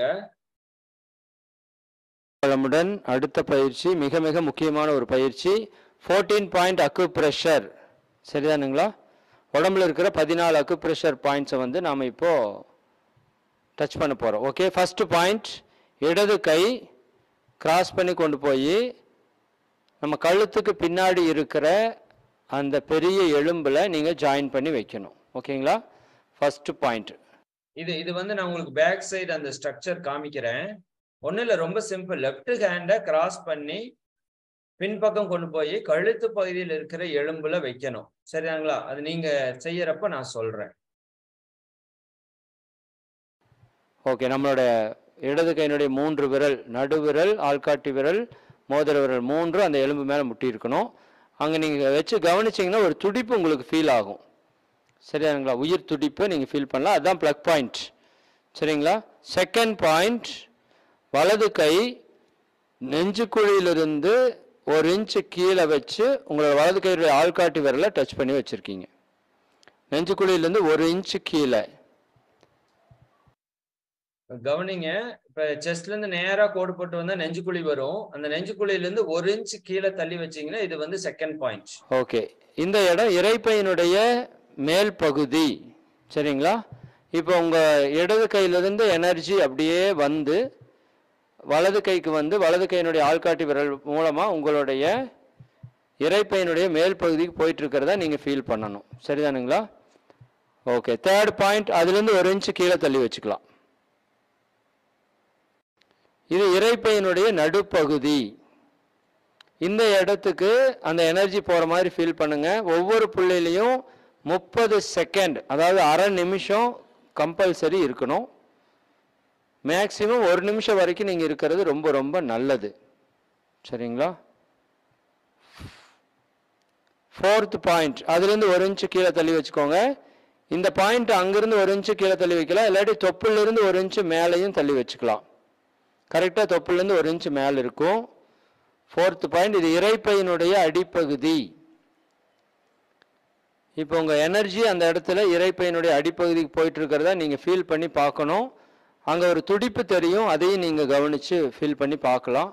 வளமுடன். அடுத்த பயிற்சி மிக மிக முக்கியமான ஒரு பயிற்சி. பதினான்கு பாயிண்ட் அக்கு பிரஷர். சரிதானுங்களா? உடம்புல இருக்கிற பதினாலு அக்கு பிரஷர் பாயிண்ட்ஸை வந்து நாம் இப்போ டச் பண்ண போகிறோம். ஓகே, ஃபர்ஸ்ட் பாயிண்ட், இடது கை கிராஸ் பண்ணி கொண்டு போய் நம்ம கழுத்துக்கு பின்னாடி இருக்கிற அந்த பெரிய எலும்பில் நீங்கள் ஜாயின் பண்ணி வைக்கணும். ஓகேங்களா? ஃபர்ஸ்ட் பாயிண்ட் இது இது வந்து நான் உங்களுக்கு பேக் சைடு அந்த ஸ்ட்ரக்சர் காமிக்கிறேன். ஒன்றும் இல்லை, ரொம்ப சிம்பிள். லெஃப்ட் ஹேண்டை கிராஸ் பண்ணி பின்பக்கம் கொண்டு போய் கழுத்து பகுதியில் இருக்கிற எலும்புல வைக்கணும். சரிதாங்களா? அது நீங்க செய்யறப்ப நான் சொல்றேன். ஓகே, நம்மளோட இடது கையினுடைய மூன்று விரல், நடுவிரல், ஆள்காட்டி விரல், மோதிர விரல் மூன்று அந்த எலும்பு மேலே முட்டி இருக்கணும். அங்கே நீங்கள் வச்சு கவனிச்சிங்கன்னா ஒரு துடிப்பு உங்களுக்கு ஃபீல் ஆகும். சரியாங்களா? உயிர் துடிப்பு நீங்கள் ஃபீல் பண்ணலாம். அதுதான் ப்ளக் பாயிண்ட். சரிங்களா? செகண்ட் பாயிண்ட், வலது கை நெஞ்சுக்குழியிலிருந்து ஒரு இன்ச்சு கீழே வச்சு உங்களோட வலது கையுடைய ஆள்காட்டி விரலை டச் பண்ணி வச்சுருக்கீங்க. நெஞ்சுக்குழியிலேருந்து ஒரு இன்ச்சு கீழே கவனிங்க. இப்ப செஸ்ட்ல இருந்து நேரா கோடு போட்டு வந்தா நெஞ்சுக்குழி வரும். அந்த நெஞ்சுக்குழியில இருந்து ஒரு இன்ச் கீழே தள்ளி வச்சீங்கன்னா இது வந்து செகண்ட் பாயிண்ட். ஓகே, இந்த இடம் இறைப்பையினுடைய மேல் பகுதி. சரிங்களா? இப்போ உங்க இடது கையிலிருந்து எனர்ஜி அப்படியே வந்து வலது கைக்கு வந்து வலது கையினுடைய ஆள்காட்டி விரல் மூலமா உங்களுடைய இறைப்பையினுடைய மேல் பகுதிக்கு போயிட்டு இருக்கிறத நீங்க ஃபீல் பண்ணணும். சரிதானுங்களா? ஓகே, தேர்ட் பாயிண்ட், அதுலேருந்து ஒரு இன்ச்சு கீழே தள்ளி வச்சுக்கலாம். இது இறைப்பையினுடைய நடுப்பகுதி. இந்த இடத்துக்கு அந்த எனர்ஜி போற மாதிரி ஃபீல் பண்ணுங்க. ஒவ்வொரு புள்ளிலையும் முப்பது செகண்ட், அதாவது அரை நிமிஷம் கம்பல்சரி இருக்கணும். மேக்சிமம் ஒரு நிமிஷம் வரைக்கும் நீங்க இருக்கிறது ரொம்ப ரொம்ப நல்லது. சரிங்களா? ஃபோர்த் பாயிண்ட், அதுலேருந்து ஒரு இன்ச்சு கீழே தள்ளி வச்சுக்கோங்க. இந்த பாயிண்ட் அங்கிருந்து ஒரு இன்ச்சு கீழே தள்ளி வைக்கலாம், இல்லாட்டி தொப்புலேருந்து ஒரு இன்ச்சு மேலேயும் தள்ளி வச்சுக்கலாம். கரெக்டாக தொப்புலேருந்து ஒரு இன்ச்சு மேலே இருக்கும். ஃபோர்த் பாயிண்ட், இது இறைப்பையினுடைய அடிப்பகுதி. இப்போ உங்கள் எனர்ஜி அந்த இடத்துல இறைப்பையினுடைய அடிப்பகுதிக்கு போயிட்டு இருக்கிறதா நீங்கள் ஃபீல் பண்ணி பார்க்கணும். அங்கே ஒரு துடிப்பு தெரியும், அதையும் நீங்கள் கவனித்து ஃபீல் பண்ணி பார்க்கலாம்.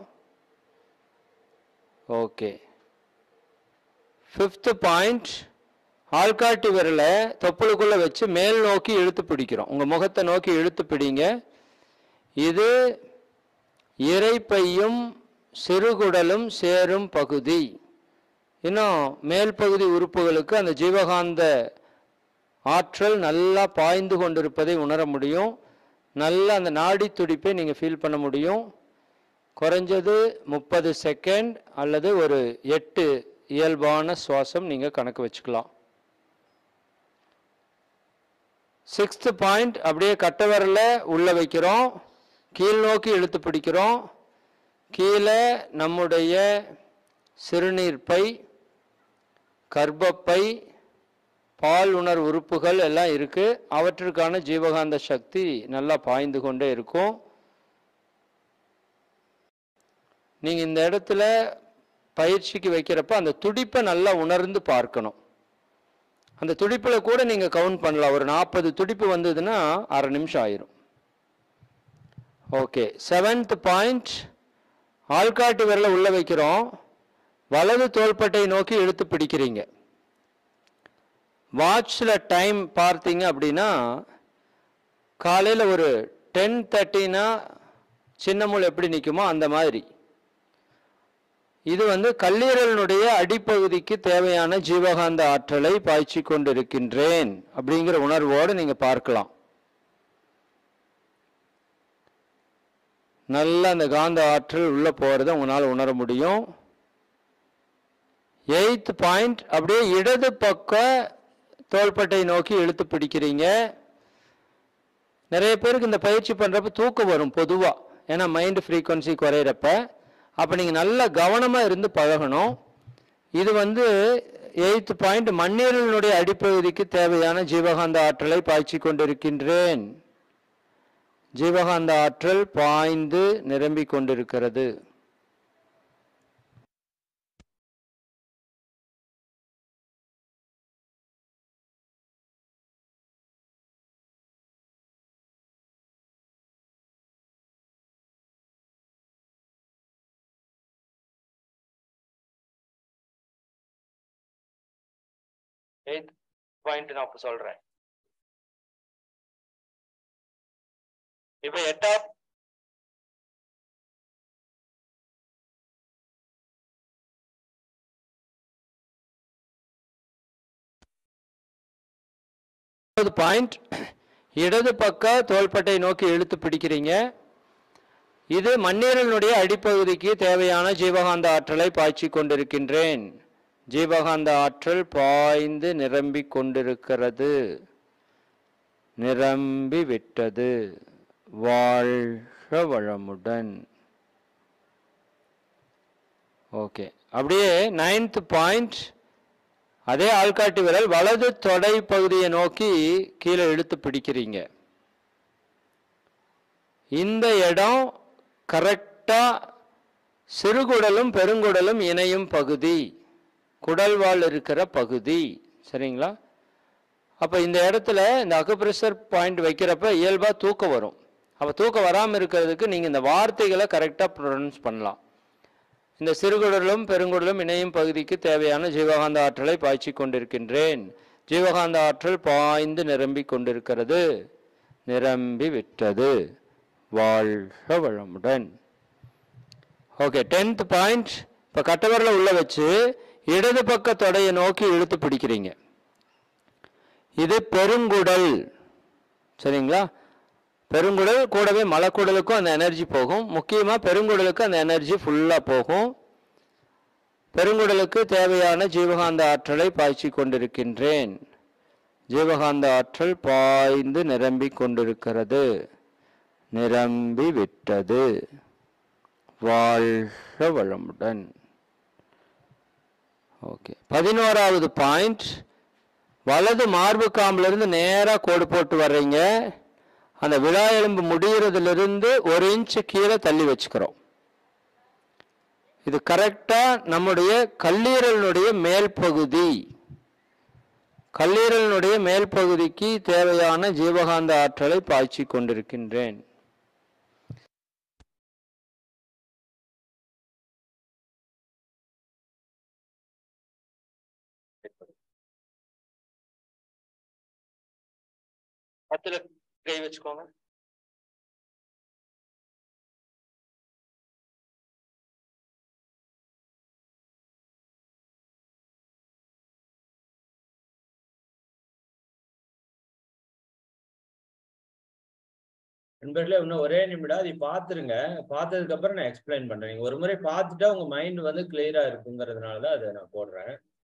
ஓகே, ஃபிஃப்த் பாயிண்ட், ஆள்காட்டி விரலை தொப்புளுக்குள்ளே வச்சு மேல் நோக்கி இழுத்து பிடிக்கிறோம். உங்கள் முகத்தை நோக்கி இழுத்து பிடிங்க. இது இறைப்பையும் சிறுகுடலும் சேரும் பகுதி. இன்னும் மேல் பகுதி உறுப்புகளுக்கு அந்த ஜீவகாந்த ஆற்றல் நல்லா பாய்ந்து கொண்டிருப்பதை உணர முடியும். நல்ல அந்த நாடி துடிப்பை நீங்கள் ஃபீல் பண்ண முடியும். குறைஞ்சது முப்பது செகண்ட் அல்லது ஒரு எட்டு இயல்பான சுவாசம் நீங்கள் கணக்கு வச்சுக்கலாம். சிக்ஸ்த் பாயிண்ட், அப்படியே கட்டை விரல உள்ள வைக்கிறோம், கீழ் நோக்கி இழுத்து பிடிக்கிறோம். கீழே நம்முடைய சிறுநீர் பை, கர்ப்பப்பை, பால் உணர் உறுப்புகள் எல்லாம் இருக்கு. அவற்றுக்கான ஜீவகாந்த சக்தி நல்லா பாய்ந்து கொண்டே இருக்கும். நீங்க இந்த இடத்துல பயிற்சிக்கு வைக்கிறப்ப அந்த துடிப்பை நல்லா உணர்ந்து பார்க்கணும். அந்த துடிப்புல கூட நீங்க கவுண்ட் பண்ணலாம். ஒரு நாற்பது துடிப்பு வந்ததுன்னா அரை நிமிஷம் ஆயிரும். ஓகே, செவன்த் பாயிண்ட், ஆள்காட்டி விரலை உள்ள வைக்கிறோம், வலது தோள்பட்டை நோக்கி இழுத்து பிடிக்கிறீங்க. வாட்சில் டைம் பார்த்தீங்க அப்படின்னா காலையில் ஒரு டென் தேர்ட்டினா சின்ன மூளை எப்படி நிற்குமோ அந்த மாதிரி. இது வந்து கல்லீரலினுடைய அடிப்பகுதிக்கு தேவையான ஜீவகாந்த ஆற்றலை பாய்ச்சி கொண்டிருக்கின்றேன் அப்படிங்கிற உணர்வோடு நீங்க பார்க்கலாம். நல்ல அந்த காந்த ஆற்றல் உள்ள போறதை உங்களால் உணர முடியும். எய்த் பாயிண்ட், அப்படியே இடது பக்க தோள்பட்டை நோக்கி இழுத்து பிடிக்கிறீங்க. நிறைய பேருக்கு இந்த பயிற்சி பண்றப்ப தூக்கம் வரும் பொதுவா, ஏன்னா மைண்ட் ஃப்ரீக்வன்சி குறையிறப்ப. அப்ப நீங்க நல்ல கவனமா இருந்து பழகணும். இது வந்து எய்த் பாயிண்ட், மண்ணீரலினுடைய அடிப்பகுதிக்கு தேவையான ஜீவகாந்த ஆற்றலை பாய்ச்சி கொண்டிருக்கின்றேன். ஜீவகாந்த ஆற்றல் பாய்ந்து நிரம்பிக் கொண்டிருக்கிறது. எய்த் பாயிண்ட் நான் இப்ப சொல்றேன். இப்ப எட்டாவது பாயிண்ட், இடது பக்க தோள்பட்டை நோக்கி இழுத்து பிடிக்கிறீங்க. இது மண்ணீரலினுடைய அடிப்பகுதிக்கு தேவையான ஜீவகாந்த ஆற்றலை பாய்ச்சி கொண்டிருக்கின்றேன். ஜீவகாந்த ஆற்றல் பாய்ந்து நிரம்பி கொண்டிருக்கிறது. நிரம்பி விட்டது. வாழ்க வளமுடன். ஓகே, அப்படியே நைன்த் பாயிண்ட், அதே ஆள்காட்டி விரல் வலது தொடை பகுதியை நோக்கி கீழே இழுத்து பிடிக்கிறீங்க. இந்த இடம் கரெக்டா சிறுகுடலும் பெருங்குடலும் இணையும் பகுதி, குடல்வால் இருக்கிற பகுதி. சரிங்களா? அப்ப இந்த இடத்துல இந்த அக்குப்ரெஷர் பாயிண்ட் வைக்கிறப்ப இயல்பா தூக்கம் வரும். அப்ப தூக்கம் வராமல் இருக்கிறதுக்கு நீங்க இந்த வார்த்தைகளை கரெக்டா ப்ரொனவுன்ஸ் பண்ணலாம். இந்த சிறுகுடலும் பெருங்குடலும் இணையும் பகுதிக்கு தேவையான ஜீவகாந்த ஆற்றலை பாய்ச்சி கொண்டிருக்கின்றேன். ஜீவகாந்த ஆற்றல் பாய்ந்து நிரம்பி கொண்டிருக்கிறது. நிரம்பி விட்டது. வாழ்க வளமுடன். ஓகே, டென்த் பாயிண்ட், இப்ப கட்டவரல உள்ள வச்சு இடது பக்க தொடையை நோக்கி இழுத்து பிடிக்கிறீங்க. இது பெருங்குடல். சரிங்களா? பெருங்குடல் கூடவே மலக்குடலுக்கும் அந்த எனர்ஜி போகும். முக்கியமா பெருங்குடலுக்கு அந்த எனர்ஜி ஃபுல்லா போகும். பெருங்குடலுக்கு தேவையான ஜீவகாந்த ஆற்றலை பாய்ச்சி கொண்டிருக்கின்றேன். ஜீவகாந்த ஆற்றல் பாய்ந்து நிரம்பி கொண்டிருக்கிறது. நிரம்பி விட்டது. வாழ்க வளமுடன். ஓகே, பதினோராவது பாயிண்ட், வலது மார்பு காம்பிலிருந்து நேரா கோடு போட்டு வர்றீங்க. அந்த விழா எலும்பு முடிகிறதுலிருந்து ஒரு இன்ச்சு கீழே தள்ளி வச்சுக்கிறோம். இது கரெக்டா நம்முடைய கல்லீரலினுடைய மேல் பகுதி. கல்லீரலினுடைய மேல் பகுதிக்கு தேவையான ஜீவகாந்த ஆற்றலை பாய்ச்சி கொண்டிருக்கின்றேன். பத்துல கை வச்சுக்கோங்க. நண்பர்களே, இன்னும் ஒரே நிமிடம் அதை பார்த்துருங்க. பார்த்ததுக்கு அப்புறம் நான் எக்ஸ்பிளைன் பண்றேன். நீங்க ஒரு முறை பார்த்துட்டா உங்க மைண்ட் வந்து கிளியரா இருக்குங்கிறதுனாலதான் அதை நான் போடுறேன்.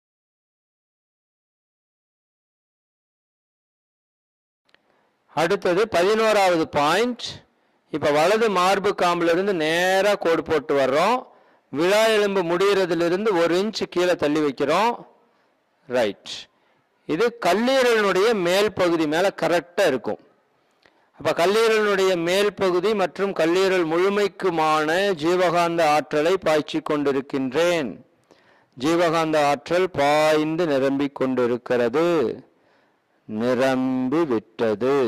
அடுத்தது பதினோராவது பாயிண்ட், இப்ப வலது மார்பு காம்புல இருந்து நேரா கோடு போட்டு வர்றோம். விழா எலும்பு முடிகிறதுலிருந்து ஒரு இன்ச்சு கீழே தள்ளி வைக்கிறோம். ரைட். இது கல்லீரலினுடைய மேல் பகுதி மேல கரெக்டா இருக்கும். அப்ப கல்லீரலினுடைய மேல் பகுதி மற்றும் கல்லீரல் முழுமைக்குமான ஜீவகாந்த ஆற்றலை பாய்ச்சி கொண்டிருக்கின்றேன். ஜீவகாந்த ஆற்றல் பாய்ந்து நிரம்பி கொண்டிருக்கிறது. நிரம்பி விட்டது.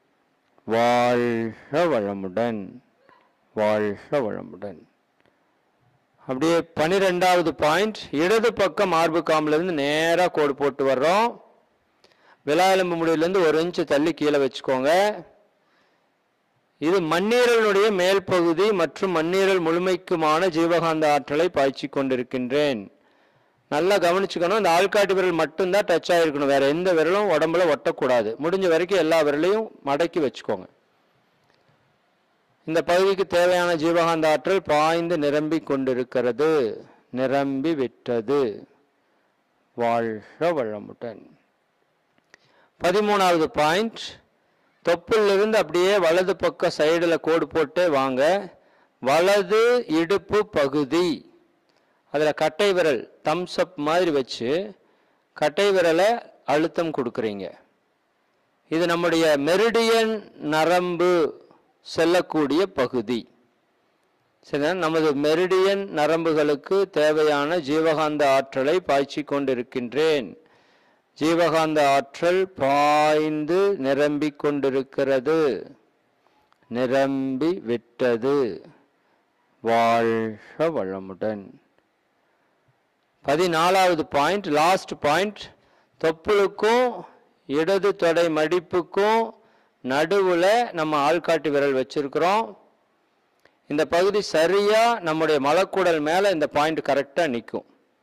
வாழ்க வளமுடன். வாழ்க வளமுடன். அப்படியே பனிரெண்டாவது பாயிண்ட், இடது பக்கம் மார்பு காம்பிலிருந்து நேரா கோடு போட்டு வர்றோம். விலா எலும்பு முடியிலிருந்து ஒரு இன்ச்சு தள்ளி கீழே வச்சுக்கோங்க. இது மண்ணீரலுடைய மேல் பகுதி மற்றும் மண்ணீரல் முழுமைக்குமான ஜீவகாந்த ஆற்றலை பாய்ச்சி கொண்டிருக்கின்றேன். நல்லா கவனிச்சுக்கணும். இந்த ஆள்காட்டி விரல் மட்டும்தான் டச் ஆகிருக்கணும். வேற எந்த விரலும் உடம்புல ஒட்டக்கூடாது. முடிஞ்ச வரைக்கும் எல்லா விரலையும் மடக்கி வச்சுக்கோங்க. இந்த பகுதிக்கு தேவையான ஜீவகாந்த ஆற்றல் பாய்ந்து நிரம்பி கொண்டிருக்கிறது. நிரம்பி விட்டது. வாழ்க வளமுடன். பதிமூணாவது பாயிண்ட், தொப்புளிலிருந்து அப்படியே வலது பக்க சைடில் கோடு போட்டு வாங்க. வலது இடுப்பு பகுதி, அதில் கட்டை விரல் தம்ஸ் அப் மாதிரி வச்சு கட்டை விரலை அழுத்தம் கொடுக்குறீங்க. இது நம்முடைய மெரிடியன் நரம்பு செல்லக்கூடிய பகுதி. சரி, நமது மெரிடியன் நரம்புகளுக்கு தேவையான ஜீவகாந்த ஆற்றலை பாய்ச்சி கொண்டிருக்கின்றேன். ஜீவகாந்த ஆற்றல் பாய்ந்து நிரம்பி கொண்டிருக்கிறது. நிரம்பி விட்டது. வாழ்க வளமுடன். பதினாலாவது பாயிண்ட், லாஸ்ட் பாயிண்ட், தொப்புளுக்கும் இடது தொடை மடிப்புக்கும் நடுவில் நம்ம ஆள்காட்டி விரல் வச்சிருக்கிறோம். இந்த பகுதி சரியா நம்முடைய மலக்குடல் மேல இந்த பாயிண்ட் கரெக்டா நிற்கும்.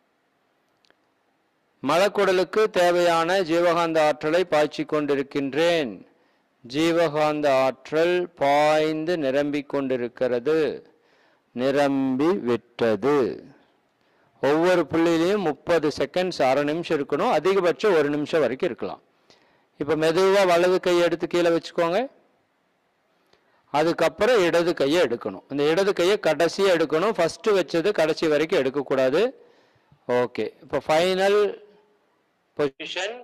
மலக்குடலுக்கு தேவையான ஜீவகாந்த ஆற்றலை பாய்ச்சி கொண்டிருக்கின்றேன். ஜீவகாந்த ஆற்றல் பாய்ந்து நிரம்பிக் கொண்டிருக்கிறது. நிரம்பி விட்டது. ஒவ்வொரு புள்ளியிலையும் முப்பது செகண்ட்ஸ், அரை நிமிஷம் இருக்கணும். அதிகபட்சம் ஒரு நிமிஷம் வரைக்கும் இருக்கலாம். இப்போ மெதுவாக வலது கையை எடுத்து கீழே வச்சுக்கோங்க. அதுக்கப்புறம் இடது கையை எடுக்கணும். இந்த இடது கையை கடைசியாக எடுக்கணும். ஃபர்ஸ்ட் வச்சது கடைசி வரைக்கும் எடுக்கக்கூடாது. ஓகே, இப்போ ஃபைனல் பொசிஷன்.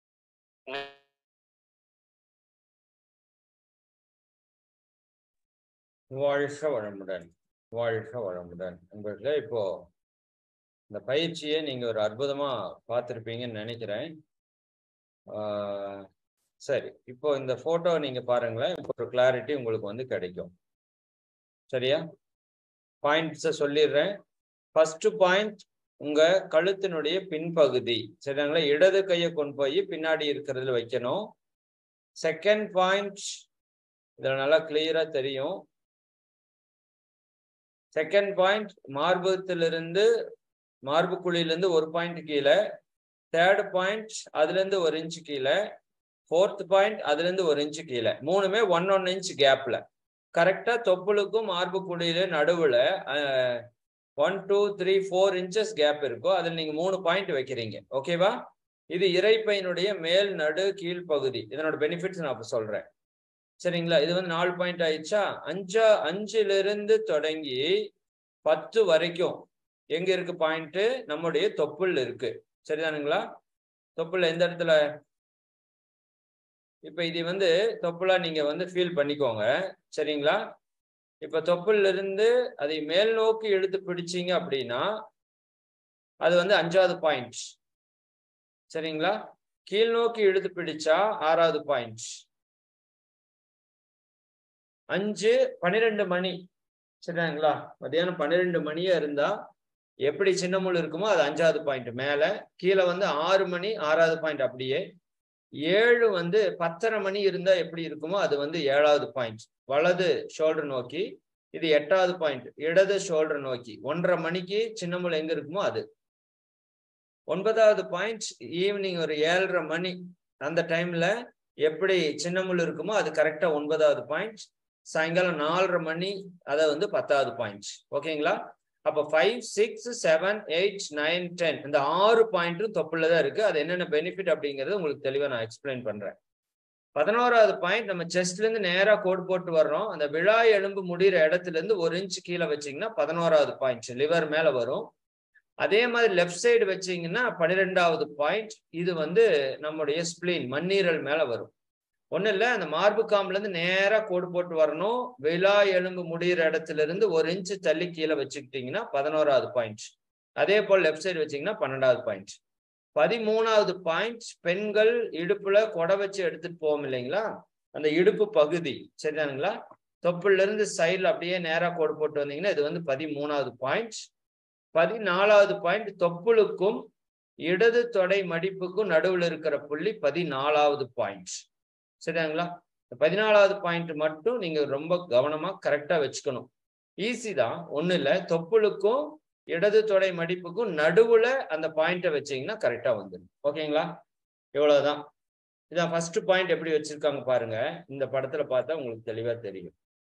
வாழ்க வளமுடன், வாழ்க வளமுடன். உங்களுக்கு இப்போ இந்த பயிற்சியை நீங்க ஒரு அற்புதமா பார்த்துருப்பீங்கன்னு நினைக்கிறேன். சரி, இப்போ இந்த போட்டோ நீங்க பாருங்களேன். இப்போ ஒரு கிளாரிட்டி உங்களுக்கு வந்து கிடைக்கும். சரியா? பாயிண்ட்ஸை சொல்லிடுறேன். ஃபர்ஸ்ட் பாயிண்ட் உங்க கழுத்தினுடைய பின்பகுதி. சரிங்களா? இடது கையை கொண்டு போய் பின்னாடி இருக்கிறதுல வைக்கணும். செகண்ட் பாயிண்ட் இதுல நல்லா கிளியரா தெரியும். செகண்ட் பாயிண்ட் மார்பகத்திலிருந்து மார்புக்குழியிலிருந்து ஒரு பாயிண்ட் கீழே. தேர்ட் பாயிண்ட் அதுல இருந்து ஒரு இன்ச்சு கீழே. ஃபோர்த் பாயிண்ட் அதுல இருந்து ஒரு இன்ச்சு கீழே. மூணுமே ஒன் ஒன் இன்ச் கேப்ல கரெக்டா தொப்புளுக்கும் மார்புக்குழியில நடுவுல one two three four inches gap இருக்கும். அதில் நீங்க மூணு பாயிண்ட் வைக்கிறீங்க. ஓகேவா? இது இறைப்பையினுடைய மேல் நடு கீழ்ப்பகுதி. இதனோட பெனிஃபிட்ஸ் நான் அப்ப சொல்றேன். சரிங்களா? இது வந்து நாலு பாயிண்ட் ஆயிடுச்சா? அஞ்சா அஞ்சுல இருந்து தொடங்கி பத்து வரைக்கும் எங்க இருக்கு பாயிண்ட்? நம்முடைய தொப்புள் இருக்கு. சரிதானுங்களா? தொப்புள் எந்த இடத்துல? இப்ப இது வந்து தொப்புளா நீங்க வந்து ஃபீல் பண்ணிக்கோங்க. சரிங்களா? இப்ப தொப்புள்ல இருந்து அதை மேல் நோக்கி இழுத்து பிடிச்சிங்க அப்படின்னா அது வந்து அஞ்சாவது பாயிண்ட். சரிங்களா? கீழ் நோக்கி இழுத்து பிடிச்சா ஆறாவது பாயிண்ட். அஞ்சு பன்னிரெண்டு மணி. சரிங்களா? மத்தியானம் பன்னிரெண்டு மணியா இருந்தா எப்படி சின்ன முள் இருக்குமோ அது அஞ்சாவது பாயிண்ட் மேல. கீழே வந்து ஆறு மணி ஆறாவது பாயிண்ட். அப்படியே ஏழு வந்து பத்தரை மணி இருந்தா எப்படி இருக்குமோ அது வந்து ஏழாவது பாயிண்ட். வலது ஷோல்டர் நோக்கி. இது எட்டாவது பாயிண்ட். இடது ஷோல்டர் நோக்கி. ஒன்றரை மணிக்கு சின்ன முள் எங்க இருக்குமோ அது. ஒன்பதாவது பாயிண்ட் ஈவினிங் ஒரு ஏழரை மணி அந்த டைம்ல எப்படி சின்ன முள் இருக்குமோ அது கரெக்டா ஒன்பதாவது பாயிண்ட். சாயங்காலம் நாலரை மணி அதை வந்து பத்தாவது பாயிண்ட். ஓகேங்களா? அப்போ five six seven eight nine ten இந்த ஆறு பாயிண்ட்டும் தொப்புல தான் இருக்கு. அது என்னென்ன பெனிஃபிட் அப்படிங்கிறது உங்களுக்கு தெளிவாக நான் எக்ஸ்பிளைன் பண்றேன். பதினோராவது பாயிண்ட் நம்ம செஸ்ட்ல இருந்து நேரா கோடு போட்டு வர்றோம். அந்த விழா எலும்பு முடிகிற இடத்துல இருந்து ஒரு இன்ச் கீழே வச்சிங்கன்னா பதினோராவது பாயிண்ட் லிவர் மேல வரும். அதே மாதிரி லெஃப்ட் சைடு வச்சிங்கன்னா பன்னிரெண்டாவது பாயிண்ட். இது வந்து நம்முடைய ஸ்பிளீன் மண்ணீரல் மேல வரும். ஒன்றும் இல்லை, அந்த மார்பு காம்புலேருந்து நேராக கோடு போட்டு வரணும். விழா எலும்பு முடிகிற இடத்துல இருந்து ஒரு இன்ச்சு தள்ளி கீழே வச்சுக்கிட்டிங்கன்னா பதினோராவது பாயிண்ட். அதே போல் லெஃப்ட் சைடு வச்சிங்கன்னா பன்னெண்டாவது பாயிண்ட். பதிமூணாவது பாயிண்ட் பெண்கள் இடுப்புல கொடை வச்சு எடுத்துட்டு போவோம் இல்லைங்களா? அந்த இடுப்பு பகுதி. சரிதானுங்களா? தொப்புல இருந்து சைடில் அப்படியே நேராக கோடு போட்டு வந்தீங்கன்னா இது வந்து பதிமூணாவது பாயிண்ட். பதினாலாவது பாயிண்ட் தொப்புளுக்கும் இடது தொடை மடிப்புக்கும் நடுவில் இருக்கிற புள்ளி பதினாலாவது பாயிண்ட். சரிங்களா? பதினாலாவது பாயிண்ட் மட்டும் நீங்க ரொம்ப கவனமா கரெக்டா வச்சுக்கணும். ஈஸி தான், ஒண்ணு இல்லை. தொப்புளுக்கும் இடது தொடை மடிப்புக்கும் நடுவுல அந்த பாயிண்ட்டை வச்சீங்கன்னா கரெக்டா வந்துடும். ஓகேங்களா? இவ்வளவுதான். இதான் ஃபர்ஸ்ட் பாயிண்ட். எப்படி வச்சிருக்காங்க பாருங்க. இந்த படத்துல பார்த்தா உங்களுக்கு தெளிவா தெரியும்.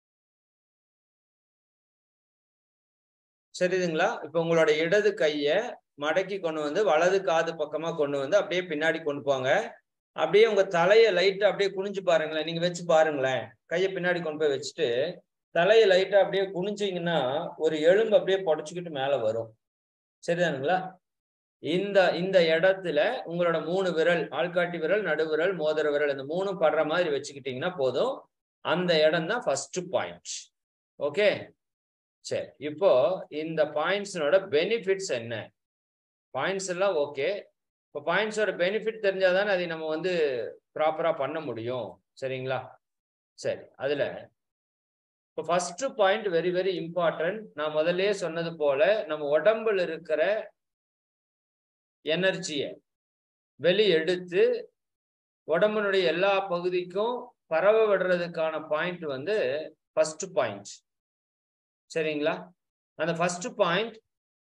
சரிதுங்களா? இப்ப உங்களோட இடது கைய மடக்கி கொண்டு வந்து வலது காது பக்கமா கொண்டு வந்து அப்படியே பின்னாடி கொண்டு போங்க. அப்படியே உங்க தலையை லைட்டா அப்படியே குனிஞ்சு பாருங்களேன். நீங்க வச்சு பாருங்களேன். கையை பின்னாடி கொண்டு போய் வச்சுட்டு தலையை லைட்டா அப்படியே குனிஞ்சிங்கன்னா ஒரு எலும்பு அப்படியே புடைச்சுக்கிட்டு மேல வரும். சரிதானுங்களா? இந்த இந்த இடத்துல உங்களோட மூணு விரல், ஆள்காட்டி விரல், நடுவிரல், மோதிர விரல், இந்த மூணும் படுற மாதிரி வச்சுக்கிட்டீங்கன்னா போதும். அந்த இடம் தான் ஃபர்ஸ்ட் பாயிண்ட். ஓகே, சரி. இப்போ இந்த பாயிண்ட்ஸோட பெனிஃபிட்ஸ் என்ன? பாயிண்ட்ஸ் எல்லாம் ஓகே. இப்போ பாயிண்ட்ஸோட பெனிஃபிட் தெரிஞ்சாதானே அதை நம்ம வந்து ப்ராப்பரா பண்ண முடியும். சரிங்களா? சரி, அதுல இப்போ first point very very important. நான் முதல்ல சொன்னது போல நம்ம உடம்புல இருக்கிற எனர்ஜியை வெளி எடுத்து உடம்புனுடைய எல்லா பகுதிக்கும் பரவ விடுறதுக்கான பாயிண்ட் வந்து ஃபர்ஸ்ட் பாயிண்ட். சரிங்களா? அந்த ஃபர்ஸ்ட் பாயிண்ட்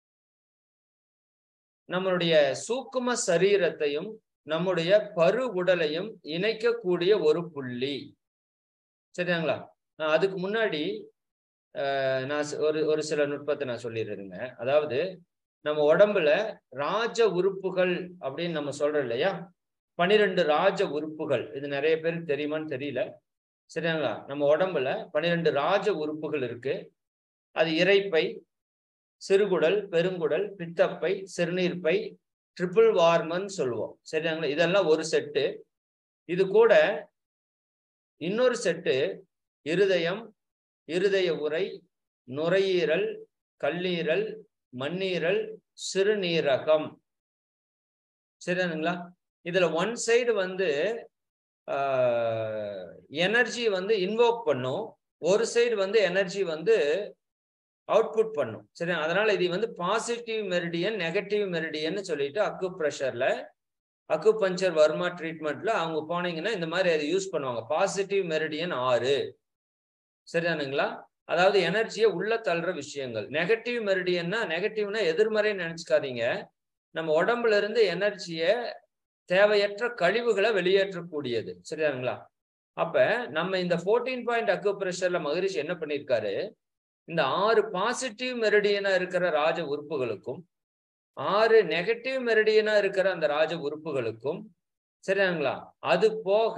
நம்மளுடைய சூக்கும சரீரத்தையும் நம்முடைய பரு உடலையும் இணைக்கக்கூடிய ஒரு புள்ளி. சரிங்களா? நான் அதுக்கு முன்னாடி நான் ஒரு ஒரு சில நுட்பத்தை நான் சொல்லிடுறேங்க. அதாவது நம்ம உடம்புல ராஜ உறுப்புகள் அப்படின்னு நம்ம சொல்றோம் இல்லையா? பனிரெண்டு ராஜ உறுப்புகள். இது நிறைய பேருக்கு தெரியுமான்னு தெரியல. சரிங்களா? நம்ம உடம்புல பனிரெண்டு ராஜ உறுப்புகள் இருக்கு. அது இரைப்பை, சிறுகுடல், பெருங்குடல், பித்தப்பை, சிறுநீர்ப்பை, ட்ரிபிள் வார்மன் சொல்லுவோம். சரிங்களா? இதெல்லாம் ஒரு செட்டு. இது கூட இன்னொரு செட்டு இருதயம், இருதய உறை, நுரையீரல், கல்லீரல், மண்ணீரல், சிறுநீரகம். சரிங்களா? இதுல ஒன் சைடு வந்து எனர்ஜி வந்து இன்வோக் பண்ணும், ஒரு சைடு வந்து எனர்ஜி வந்து அவுட்புட் பண்ணும். சரி, அதனால இது வந்து பாசிட்டிவ் மெரிடியன், நெகட்டிவ் மெரிடியன் சொல்லிட்டு அக்கு ப்ரெஷர்ல, அக்கு பஞ்சர் வர்மா ட்ரீட்மெண்ட்ல அவங்க போனீங்கன்னா இந்த மாதிரி அதை யூஸ் பண்ணுவாங்க. பாசிட்டிவ் மெரிடியன் ஆறு. சரிதானுங்களா? அதாவது எனர்ஜியை உள்ள தள்ளுற விஷயங்கள். நெகட்டிவ் மெரிடியன்னா, நெகட்டிவ்னா எதிர்மறை நினைச்சுக்காதீங்க. நம்ம உடம்புல இருந்து எனர்ஜியை, தேவையற்ற கழிவுகளை வெளியேற்றக்கூடியது. சரிதானுங்களா? அப்ப நம்ம இந்த ஃபோர்டீன் பாயிண்ட் அக்கு ப்ரெஷர்ல மகரிஷி என்ன பண்ணியிருக்காரு, இந்த ஆறு பாசிட்டிவ் மெரிடியனா இருக்கிற ராஜ உறுப்புகளுக்கும் ஆறு நெகட்டிவ் மெரிடியனா இருக்கிற அந்த ராஜ உறுப்புகளுக்கும், சரிங்களா, அது போக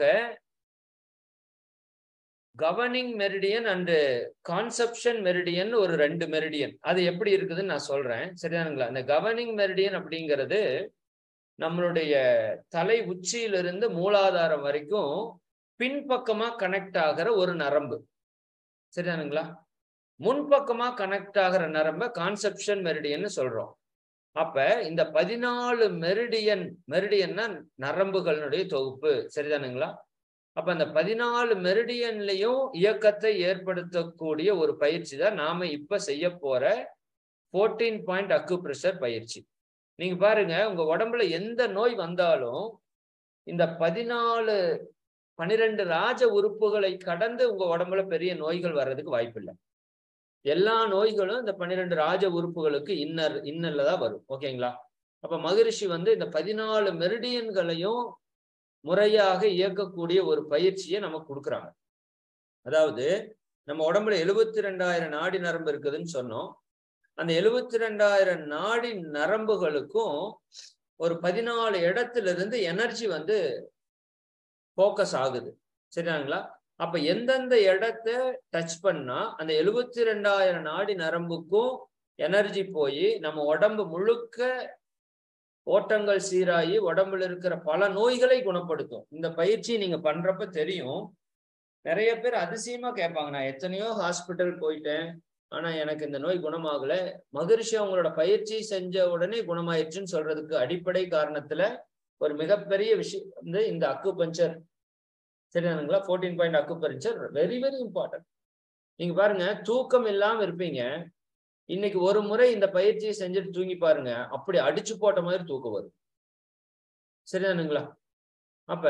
governing meridian and conception meridian ஒரு ரெண்டு மெரிடியன். அது எப்படி இருக்குதுன்னு நான் சொல்றேன். சரிதானுங்களா? இந்த கவர்னிங் மெரிடியன் அப்படிங்கிறது நம்மளுடைய தலை உச்சியிலிருந்து மூலாதாரம் வரைக்கும் பின்பக்கமா கனெக்ட் ஆகிற ஒரு நரம்பு. சரிதானுங்களா? முன்பக்கமா கனெக்ட் ஆகிற நரம்ப கான்செப்ஷன் மெரிடியன் சொல்றோம். அப்ப இந்த பதினாலு மெரிடியன், மெரிடியன்னா நரம்புகளுடைய தொகுப்பு. சரிதானுங்களா? அப்ப அந்த பதினாலு மெரிடியன்லயும் இயக்கத்தை ஏற்படுத்தக்கூடிய ஒரு பயிற்சி தான் நாம இப்ப செய்ய போற ஃபோர்டீன் பாயிண்ட் அக்கு ப்ரெஷர் பயிற்சி. நீங்க பாருங்க, உங்க உடம்புல எந்த நோய் வந்தாலும் இந்த பதினாலு பனிரெண்டு ராஜ உறுப்புகளை கடந்து உங்க உடம்புல பெரிய நோய்கள் வர்றதுக்கு வாய்ப்பு இல்லை. எல்லா நோய்களும் இந்த பன்னிரெண்டு ராஜ உறுப்புகளுக்கு இன்னர் இன்னர்ல தான் வரும். ஓகேங்களா? அப்ப மகரிஷி வந்து இந்த பதினாலு மெரிடியன்களையும் முறையாக இயக்கக்கூடிய ஒரு பயிற்சியை நமக்கு கொடுக்குறாங்க. அதாவது நம்ம உடம்புல எழுபத்தி ரெண்டாயிரம் நாடி நரம்பு இருக்குதுன்னு சொன்னோம். அந்த எழுபத்தி ரெண்டாயிரம் நாடி நரம்புகளுக்கும் ஒரு பதினாலு இடத்துல இருந்து எனர்ஜி வந்து போக்கஸ் ஆகுது. சரிங்களா? அப்ப எந்தெந்த இடத்த டச் பண்ணா அந்த எழுபத்தி ரெண்டாயிரம் நாடி நரம்புக்கும் எனர்ஜி போய் நம்ம உடம்பு முழுக்க ஓட்டங்கள் சீராகி உடம்புல இருக்கிற பல நோய்களை குணப்படுத்தும். இந்த பயிற்சி நீங்க பண்றப்ப தெரியும். நிறைய பேர் அதிசயமா கேட்பாங்க, நான் எத்தனையோ ஹாஸ்பிட்டல் போயிட்டேன், ஆனா எனக்கு இந்த நோய் குணமாகல. மகரிஷி அவங்களோட பயிற்சி செஞ்ச உடனே குணமாயிடுச்சுன்னு சொல்றதுக்கு அடிப்படை காரணத்துல ஒரு மிகப்பெரிய விஷயம் வந்து இந்த அக்கு பஞ்சர். சரிதானுங்களா? Fourteen point acupuncture very very important. நீங்க பாருங்க, தூக்கம் இல்லாம இருப்பீங்க, இன்னைக்கு ஒரு முறை இந்த பயிற்சியை செஞ்சுட்டு தூங்கி பாருங்க, அப்படி அடிச்சு போட்ட மாதிரி தூக்கம் வரும். சரிதானுங்களா? அப்ப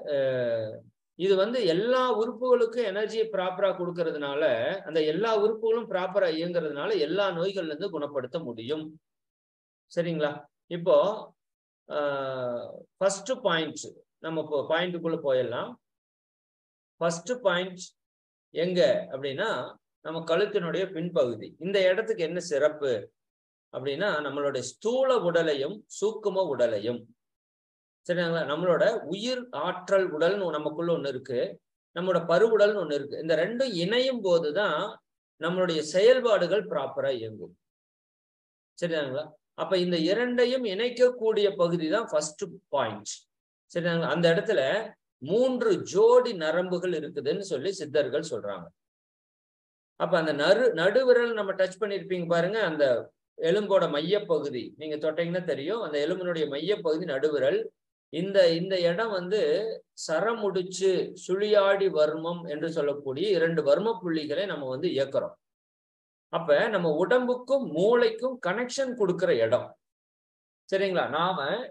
இது வந்து எல்லா உறுப்புகளுக்கும் எனர்ஜியை ப்ராப்பரா கொடுக்கறதுனால, அந்த எல்லா உறுப்புகளும் ப்ராப்பரா இயங்குறதுனால எல்லா நோய்கள்ல இருந்து குணப்படுத்த முடியும். சரிங்களா? இப்போ ஃபர்ஸ்ட் பாயிண்ட், நம்ம இப்போ பாயிண்ட்டுக்குள்ள போயிடலாம். ஃபர்ஸ்ட் பாயிண்ட் எங்க அப்படின்னா, நம்ம கழுத்தினுடைய பின்பகுதி. இந்த இடத்துக்கு என்ன சிறப்பு அப்படின்னா, நம்மளுடைய ஸ்தூல உடலையும் சூக்கும உடலையும், சரிங்களா, நம்மளோட உயிர் ஆற்றல் உடல்னு நமக்குள்ள ஒண்ணு இருக்கு, நம்மளோட பருவுடல்னு ஒண்ணு இருக்கு. இந்த ரெண்டும் இணையும் போதுதான் நம்மளுடைய செயல்பாடுகள் ப்ராப்பரா இயங்கும். சரிங்களா? அப்ப இந்த இரண்டையும் இணைக்கக்கூடிய பகுதி தான் ஃபர்ஸ்ட் பாயிண்ட். சரிங்களா? அந்த இடத்துல மூன்று ஜோடி நரம்புகள் இருக்குதுன்னு சொல்லி சித்தர்கள் சொல்றாங்க. அப்ப அந்த நடு நடுவிரல் நம்ம டச் பண்ணிருப்பீங்க பாருங்க, அந்த எலும்போட மையப்பகுதி நீங்க தொட்டீங்கன்னா தெரியும். அந்த எலும்பினுடைய மையப்பகுதி நடுவிரல். இந்த இந்த இடம் வந்து சரமுடிச்சு சுழியாடி வர்மம் என்று சொல்லக்கூடிய இரண்டு வர்ம புள்ளிகளை நம்ம வந்து இயக்குறோம். அப்ப நம்ம உடம்புக்கும் மூளைக்கும் கனெக்ஷன் கொடுக்கிற இடம். சரிங்களா? நாம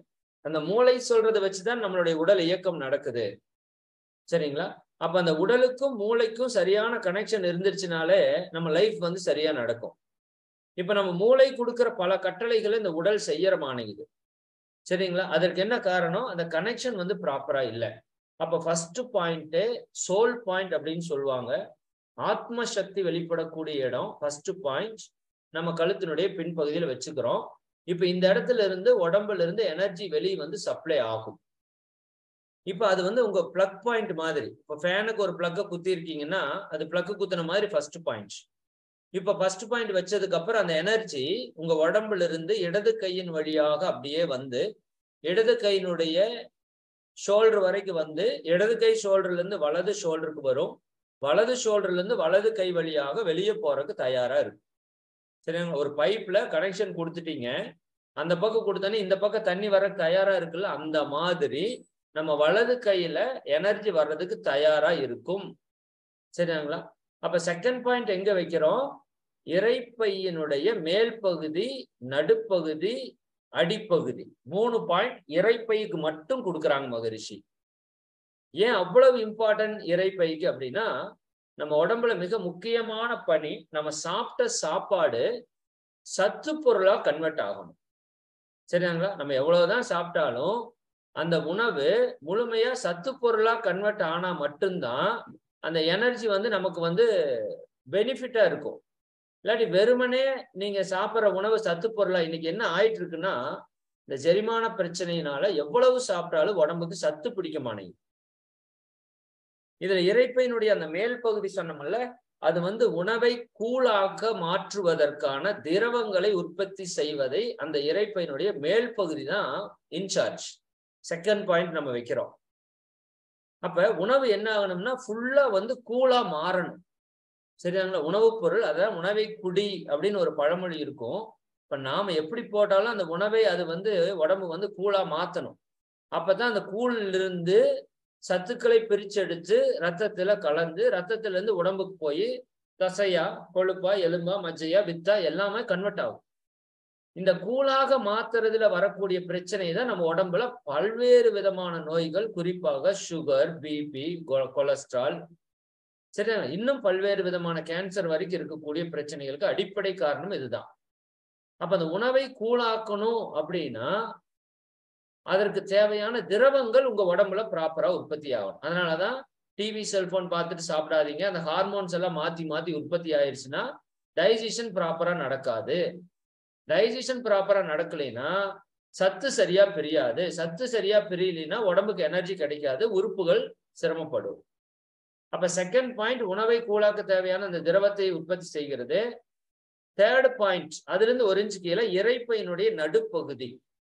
அந்த மூளை சொல்றதை வச்சுதான் நம்மளுடைய உடல் இயக்கம் நடக்குது. சரிங்களா? அப்ப அந்த உடலுக்கும் மூளைக்கும் சரியான கனெக்ஷன் இருந்துருச்சுனாலே நம்ம லைஃப் வந்து சரியா நடக்கும். இப்ப நம்ம மூளை கொடுக்கிற பல கட்டளைகளை இந்த உடல் செய்யற மாட்டேங்குது. சரிங்களா? அதற்கு என்ன காரணம்? அந்த கனெக்ஷன் வந்து ப்ராப்பரா இல்லை. அப்ப ஃபர்ஸ்ட் பாயிண்ட் சோல் பாயிண்ட் அப்படின்னு சொல்லுவாங்க. ஆத்ம சக்தி வெளிப்படக்கூடிய இடம் ஃபர்ஸ்ட் பாயிண்ட் நம்ம கழுத்தினுடைய பின்பகுதியில் வச்சுக்கிறோம். இப்ப இந்த இடத்துல இருந்து உடம்புல இருந்து எனர்ஜி வெளியே வந்து சப்ளை ஆகும். இப்ப அது வந்து உங்க பிளக் பாயிண்ட் மாதிரி. இப்ப ஃபேனுக்கு ஒரு பிளக்க குத்தி இருக்கீங்கன்னா அது பிளக் குத்துன மாதிரி ஃபர்ஸ்ட் பாயிண்ட். இப்ப ஃபர்ஸ்ட் பாயிண்ட் வச்சதுக்கு அப்புறம் அந்த எனர்ஜி உங்க உடம்புல இருந்து இடது கையின் வழியாக அப்படியே வந்து இடது கையினுடைய ஷோல்டர் வரைக்கும் வந்து இடது கை ஷோல்டர்ல இருந்து வலது ஷோல்டருக்கு வரும். வலது ஷோல்டர்ல இருந்து வலது கை வழியாக வெளியே போறதுக்கு தயாரா இருக்கு. சரிங்களா? ஒரு பைப்ல கனெக்ஷன் கொடுத்துட்டீங்க, அந்த பக்கம் கொடுத்தோன்னே இந்த பக்கம் தண்ணி வர தயாரா இருக்குல்ல, அந்த மாதிரி நம்ம வலது கையில எனர்ஜி வர்றதுக்கு தயாரா இருக்கும். சரிங்களா? அப்ப செகண்ட் பாயிண்ட் எங்க வைக்கிறோம்? இறைப்பையினுடைய மேல் பகுதி, நடுப்பகுதி, அடிப்பகுதி, மூணு பாயிண்ட் இறைப்பைக்கு மட்டும் கொடுக்குறாங்க மகரிஷி. ஏன் அவ்வளவு இம்பார்ட்டன்ட் இறைப்பைக்கு அப்படின்னா, நம்ம உடம்புல மிக முக்கியமான பணி, நம்ம சாப்பிட்ட சாப்பாடு சத்து பொருளா கன்வெர்ட் ஆகணும். சரிங்களா? நம்ம எவ்வளவுதான் சாப்பிட்டாலும் அந்த உணவு முழுமையா சத்து பொருளா கன்வெர்ட் ஆனா மட்டும்தான் அந்த எனர்ஜி வந்து நமக்கு வந்து பெனிஃபிட்டா இருக்கும். இல்லாட்டி வெறுமனே நீங்க சாப்பிட்ற உணவு சத்து பொருளா இன்னைக்கு என்ன ஆயிட்டு இருக்குன்னா, இந்த செரிமான பிரச்சனையினால எவ்வளவு சாப்பிட்டாலும் உடம்புக்கு சத்து பிடிக்க மாட்டேங்குது. இதுல இறைப்பையினுடைய அந்த மேல் பகுதி சொன்னோம்ல, அது வந்து உணவை கூழாக்க மாற்றுவதற்கான திரவங்களை உற்பத்தி செய்வதை அந்த இறைப்பையினுடைய மேல் பகுதி தான் இன்சார்ஜ். செகண்ட் பாயிண்ட் நம்ம வைக்கிறோம். அப்ப உணவு என்ன ஆகணும்னா ஃபுல்லா வந்து கூழா மாறணும். சரியாங்களா? உணவுப் பொருள், அதாவது உணவை குடி அப்படின்னு ஒரு பழமொழி இருக்கும். இப்ப நாம எப்படி போட்டாலும் அந்த உணவை அது வந்து உடம்பு வந்து கூழா மாத்தணும். அப்பதான் அந்த கூழ்ல இருந்து சத்துக்களை பிரிச்செடுத்து ரத்தத்துல கலந்து ரத்தத்துல இருந்து உடம்புக்கு போய் தசையா, கொழுப்பா, எலும்பா, மஜ்ஜையா, வித்தா எல்லாமே கன்வெர்ட் ஆகும். இந்த கூழாக மாத்துறதுல வரக்கூடிய பிரச்சனை தான் நம்ம உடம்புல பல்வேறு விதமான நோய்கள், குறிப்பாக சுகர், பிபி, கொலஸ்ட்ரால், சரியா, இன்னும் பல்வேறு விதமான கேன்சர் வரைக்கும் இருக்கக்கூடிய பிரச்சனைகளுக்கு அடிப்படை காரணம் இதுதான். அப்ப அந்த உணவை கூழாக்கணும் அப்படின்னா அதற்கு தேவையான திரவங்கள் உங்க உடம்புல ப்ராப்பரா உற்பத்தி ஆகும். அதனாலதான் டிவி, செல்போன் பார்த்துட்டு சாப்பிடாதீங்க. அந்த ஹார்மோன்ஸ் எல்லாம் மாத்தி மாத்தி உற்பத்தி ஆயிடுச்சுன்னா டைஜஷன் ப்ராப்பரா நடக்காது. டைஜஷன் ப்ராப்பரா நடக்கலைன்னா சத்து சரியா பிரியாது. சத்து சரியா பிரியலைன்னா உடம்புக்கு எனர்ஜி கிடைக்காது, உறுப்புகள் சிரமப்படும். அப்ப செகண்ட் பாயிண்ட் உணவை கூழாக்க தேவையான அந்த திரவத்தை உற்பத்தி செய்கிறது. தேர்ட் பாயிண்ட், அதுல இருந்து ஒரு இன்ச்சு கீழே இறைப்பையினுடைய நடுப்பகுதி.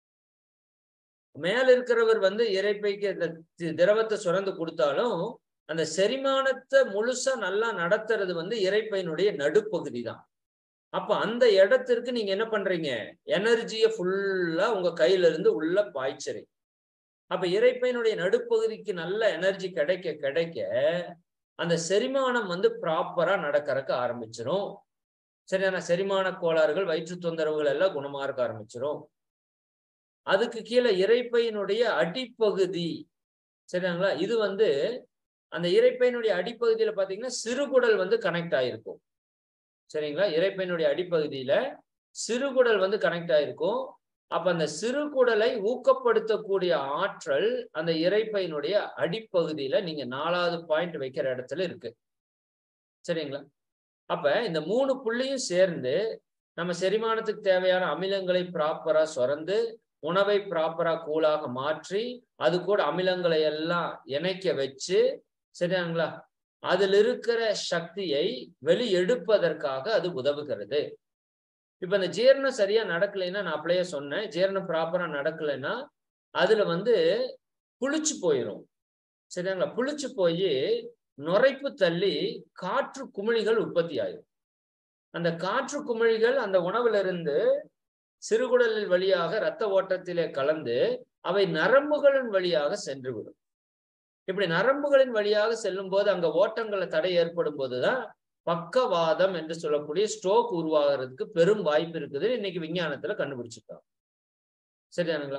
மேல இருக்கிறவர் வந்து இறைப்பைக்கு இந்த திரவத்தை சுரந்து கொடுத்தாலும் அந்த செரிமானத்தை முழுசா நல்லா நடத்துறது வந்து இறைப்பையினுடைய நடுப்பகுதி தான். அப்ப அந்த இடத்திற்கு நீங்க என்ன பண்றீங்க? எனர்ஜியை ஃபுல்லா உங்க கையில இருந்து உள்ள பாய்ச்சறீங்க. அப்ப இறைப்பையினுடைய நடுப்பகுதிக்கு நல்ல எனர்ஜி கிடைக்க கிடைக்க அந்த செரிமானம் வந்து ப்ராப்பரா நடக்கிறதுக்கு ஆரம்பிச்சிடும். சரியான செரிமான கோளாறுகள், வயிற்று தொந்தரவுகள் எல்லாம் குணமா இருக்க ஆரம்பிச்சிடும். அதுக்கு கீழே இறைப்பையினுடைய அடிப்பகுதி, சரிங்களா, இது வந்து அந்த இறைப்பையினுடைய அடிப்பகுதியில பாத்தீங்கன்னா சிறுகுடல் வந்து கனெக்ட் ஆயிருக்கும். சரிங்களா? இறைப்பையினுடைய அடிப்பகுதியில சிறுகுடல் வந்து கனெக்ட் ஆயிருக்கும். அப்ப அந்த சிறுகுடலை ஊக்கப்படுத்தக்கூடிய ஆற்றல் அந்த இறைப்பையினுடைய அடிப்பகுதியில நீங்க நாலாவது பாயிண்ட் வைக்கிற இடத்துல இருக்கு. சரிங்களா? அப்ப இந்த மூணு புள்ளியும் சேர்ந்து நம்ம செரிமானத்துக்கு தேவையான அமிலங்களை ப்ராப்பரா சுரந்து உணவை ப்ராப்பரா கூழாக மாற்றி அது கூட அமிலங்களை எல்லாம் இணைக்க வச்சு, சரிங்களா, அதில் இருக்கிற சக்தியை வெளியெடுப்பதற்காக அது உதவுகிறது. இப்ப இந்த ஜீரணம் சரியா நடக்கலைன்னா, நான் அப்படியே சொன்னேன், ஜீரணம் ப்ராப்பரா நடக்கலைன்னா அதுல வந்து புளிச்சு போயிடும். சரிங்களா? புளிச்சு போய் நுரைப்பு தள்ளி காற்று குமிழிகள் உற்பத்தி ஆயிடும். அந்த காற்று குமிழிகள் அந்த உணவுல இருந்து சிறுகுடலின் வழியாக இரத்த ஓட்டத்திலே கலந்து அவை நரம்புகளின் வழியாக சென்று விடும். இப்படி நரம்புகளின் வழியாக செல்லும் போது அங்க ஓட்டங்களை தடை ஏற்படும் போதுதான் பக்கவாதம் என்று சொல்லக்கூடிய ஸ்ட்ரோக் உருவாகிறதுக்கு பெரும் வாய்ப்பு இருக்குது. இன்னைக்கு விஞ்ஞானத்துல கண்டுபிடிச்சிருக்காங்க. சரியானுங்களா?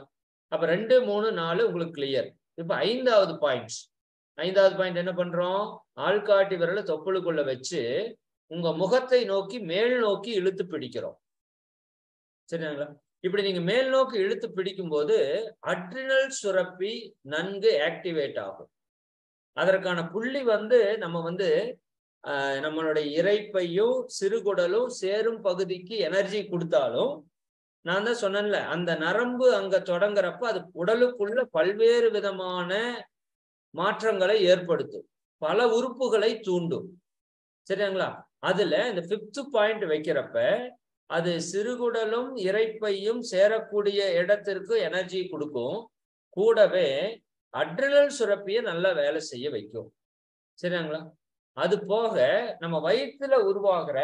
அப்ப ரெண்டு மூணு நாலு உங்களுக்கு கிளியர். இப்ப ஐந்தாவது பாயிண்ட் ஐந்தாவது பாயிண்ட் என்ன பண்றோம்? ஆள்காட்டி விரலை தொப்புளுக்குள்ள வச்சு உங்க முகத்தை நோக்கி மேல் நோக்கி இழுத்து பிடிக்கிறோம். சரிங்களா? இப்படி நீங்க மேல் நோக்கி இழுத்து பிடிக்கும் போது அட்ரினல் சுரப்பி நன்கு ஆக்டிவேட் ஆகும். அதற்கான புள்ளி வந்து நம்ம வந்து ஆஹ் நம்மளுடைய இரைப்பையும் சிறுகுடலும் சேரும் பகுதிக்கு எனர்ஜி கொடுத்தாலும், நான் தான் சொன்னேன்ல, அந்த நரம்பு அங்க தொடங்குறப்ப அது உடலுக்குள்ள பல்வேறு விதமான மாற்றங்களை ஏற்படுத்தும், பல உறுப்புகளை தூண்டும். சரிங்களா? அதுல இந்த பிப்த் பாயிண்ட் வைக்கிறப்ப அது சிறுகுடலும் இரைப்பையும் சேரக்கூடிய இடத்திற்கு எனர்ஜி கொடுக்கும், கூடவே அட்ரினல் சுரப்பியை நல்லா வேலை செய்ய வைக்கும். சரிங்களா? அது போக நம்ம வயிற்றுல உருவாகிற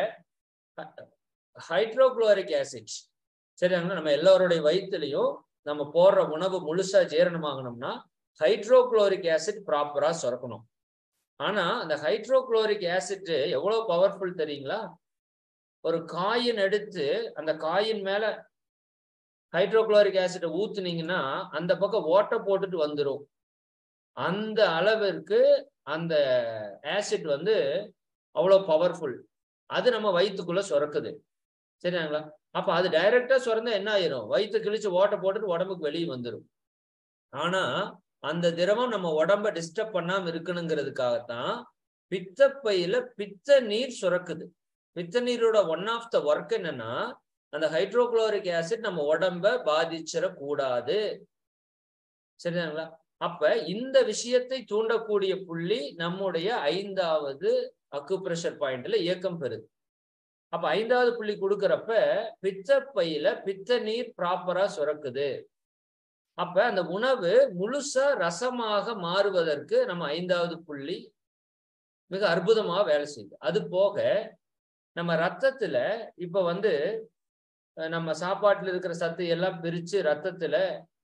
ஹைட்ரோகுளோரிக் ஆசிட், சரிங்களா, நம்ம எல்லாருடைய வயிற்றுலையும் நம்ம போடுற உணவு முழுசா ஜீரணமாகணும்னா ஹைட்ரோகுளோரிக் ஆசிட் ப்ராப்பரா சுரக்கணும். ஆனா அந்த ஹைட்ரோகுளோரிக் ஆசிட் எவ்வளவு பவர்ஃபுல் தெரியுங்களா? ஒரு காயின் எடுத்து அந்த காயின் மேல ஹைட்ரோகுளோரிக் ஆசிட்டை ஊத்துனீங்கன்னா அந்த பக்கம் ஓட்டை போட்டுட்டு வந்துடும். அந்த அளவிற்கு அந்த ஆசிட் வந்து அவ்வளவு பவர்ஃபுல். அது நம்ம வயிற்றுக்குள்ள சுரக்குது. சரிங்களா? அப்ப அது டைரக்டா சுரந்தா என்ன ஆயிரும்? வயிற்று கிழிச்சு ஓட்டை போட்டுட்டு உடம்புக்கு வெளியே வந்துடும். ஆனா அந்த திரவம் நம்ம உடம்ப டிஸ்டர்ப் பண்ணாம இருக்கணுங்கிறதுக்காகத்தான் பித்தப்பையில பித்த நீர் சுரக்குது. பித்த நீரோட ஒன் ஆஃப் த ஒர்க் என்னன்னா, அந்த ஹைட்ரோகுளோரிக் ஆசிட் நம்ம உடம்ப பாதிச்சிடக்கூடாது. சரிங்களா? அப்ப இந்த விஷயத்தை தூண்டக்கூடிய புள்ளி நம்முடைய ஐந்தாவது அக்குப்ரெஷர் பாயிண்ட்ல இயக்கம் பெறுது. அப்ப ஐந்தாவது புள்ளி கொடுக்கறப்ப பித்தப்பையில பித்த நீர் ப்ராப்பரா சுரக்குது. அப்ப அந்த உணவு முழுசா ரசமாக மாறுவதற்கு நம்ம ஐந்தாவது புள்ளி மிக அற்புதமா வேலை செய்யுது. அது போக நம்ம ரத்தத்துல இப்ப வந்து நம்ம சாப்பாட்டுல இருக்கிற சத்து எல்லாம் பிரிச்சு ரத்தத்துல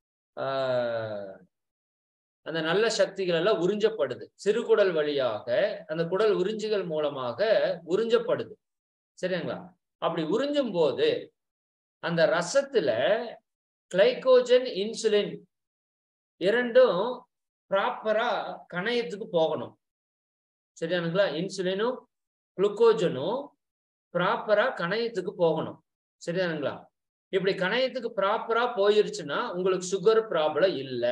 ஆஹ் அந்த நல்ல சக்திகள் எல்லாம் உறிஞ்சப்படுது. சிறுகுடல் வழியாக அந்த குடல் உறிஞ்சிகள் மூலமாக உறிஞ்சப்படுது. சரிங்களா? அப்படி உறிஞ்சும் போது அந்த ரசத்துல கிளைகோஜன் இன்சுலின் இரண்டும் ப்ராப்பரா கணையத்துக்கு போகணும். சரியானுங்களா? இன்சுலினும் குளுக்கோஜனும் ப்ராப்பரா கணையத்துக்கு போகணும். சரியானுங்களா? இப்படி கணையத்துக்கு ப்ராப்பரா போயிருச்சுன்னா உங்களுக்கு சுகர் ப்ராப்ளம் இல்லை.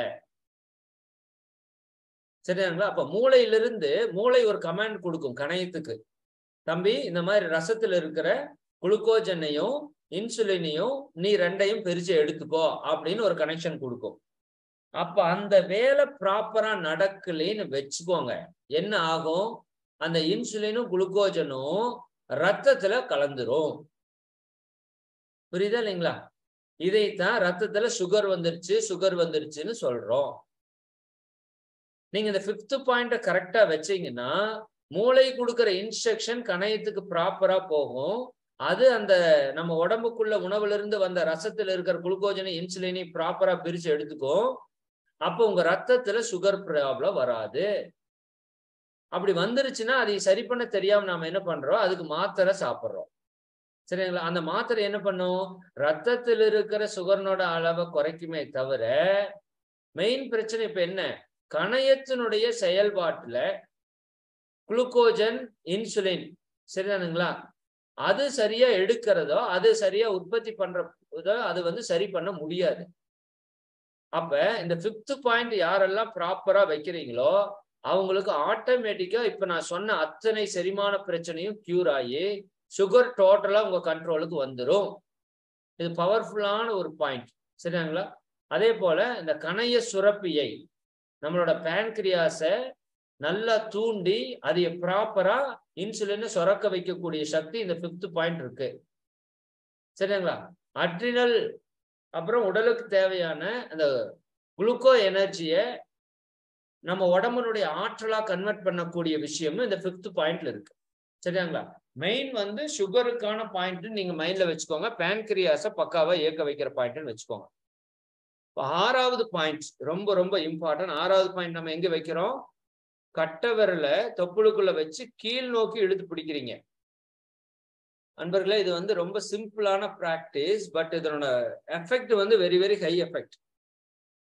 சரியானுங்களா? அப்ப மூளையிலிருந்து மூளை ஒரு கமாண்ட் கொடுக்கும் கணையத்துக்கு, தம்பி இந்த மாதிரி ரசத்துல இருக்கிற குளுக்கோஜனையும் இன்சுலினையும் நீ ரெண்டையும் பிரிச்சு எடுத்துக்கோ அப்படின்னு ஒரு கனெக்ஷன் கொடுக்கும். அப்ப அந்த வேலை ப்ராப்பரா நடக்கலைன்னு வச்சுக்கோங்க, என்ன ஆகும்? அந்த இன்சுலினும் குளுக்கோஜனும் ரத்தத்துல கலந்துரும். புரியுதா இல்லைங்களா? இதைத்தான் ரத்தத்துல சுகர் வந்துருச்சு சுகர் வந்துருச்சுன்னு சொல்றோம். நீங்க இந்த பிப்த் பாயிண்ட கரெக்டா வச்சீங்கன்னா மூளை கொடுக்கிற இன்ஸ்ட்ரக்ஷன் கணையத்துக்கு ப்ராப்பரா போகும். அது அந்த நம்ம உடம்புக்குள்ள உணவுல இருந்து வந்த ரசத்துல இருக்கிற குளுக்கோஜனை இன்சுலினை ப்ராப்பரா பிரிச்சு எடுத்துக்கும். அப்போ உங்க ரத்தத்துல சுகர் ப்ராப்ளம் வராது. அப்படி வந்துருச்சுன்னா அதை சரி பண்ண தெரியாம நாம என்ன பண்றோம்? அதுக்கு மாத்திரை சாப்பிட்றோம். சரிங்களா? அந்த மாத்திரை என்ன பண்ணும்? ரத்தத்தில் இருக்கிற சுகர்னோட அளவை குறைக்குமே தவிர, மெயின் பிரச்சனை இப்ப என்ன? கணையத்தினுடைய செயல்பாட்டுல குளுக்கோஜன் இன்சுலின், சரிதானுங்களா, அது சரியா எடுக்கிறதோ அது சரியா உற்பத்தி பண்றதோ அது வந்து சரி பண்ண முடியாது. அப்ப இந்த பிப்த் பாயிண்ட் யாரெல்லாம் ப்ராப்பரா வைக்கிறீங்களோ அவங்களுக்கு ஆட்டோமேட்டிக்கா இப்ப நான் சொன்ன அத்தனை செரிமான பிரச்சனையும் கியூர் ஆகி சுகர் டோட்டலா உங்க கண்ட்ரோலுக்கு வந்துடும். இது பவர்ஃபுல்லான ஒரு பாயிண்ட். சரிங்களா? அதே போல இந்த கணைய சுரப்பியை நம்மளோட பேன்கிரியாஸை நல்லா தூண்டி அதை ப்ராப்பரா இன்சுலினை சுரக்க வைக்கக்கூடிய சக்தி இந்த பிப்த் பாயிண்ட் இருக்கு. சரிங்களா? அட்ரினல் அப்புறம் உடலுக்கு தேவையான அந்த குளுக்கோ எனர்ஜியை நம்ம உடம்புனுடைய ஆற்றலா கன்வெர்ட் பண்ணக்கூடிய விஷயமும் இந்த பிப்த் பாயிண்ட்ல இருக்கு. சரிங்களா? மெயின் வந்து சுகருக்கான பாயிண்ட் நீங்க மைண்ட்ல வச்சுக்கோங்க, பேன்கிரியாஸை பக்காவா இயக்க வைக்கிற பாயிண்ட்னு வச்சுக்கோங்க. ஆறாவது பாயிண்ட் ரொம்ப ரொம்ப இம்பார்ட்டன்ட். ஆறாவது பாயிண்ட் நம்ம எங்க வைக்கிறோம்? கட்ட விரல தொப்புளுக்குள்ள வச்சு கீழ் நோக்கி இழுத்து பிடிக்கிறீங்க. அன்பர்களே, இது வந்து ரொம்ப சிம்பிளான பிராக்டிஸ், பட் இதனோட எஃபெக்ட் வந்து வெரி வெரி ஹை எஃபெக்ட்.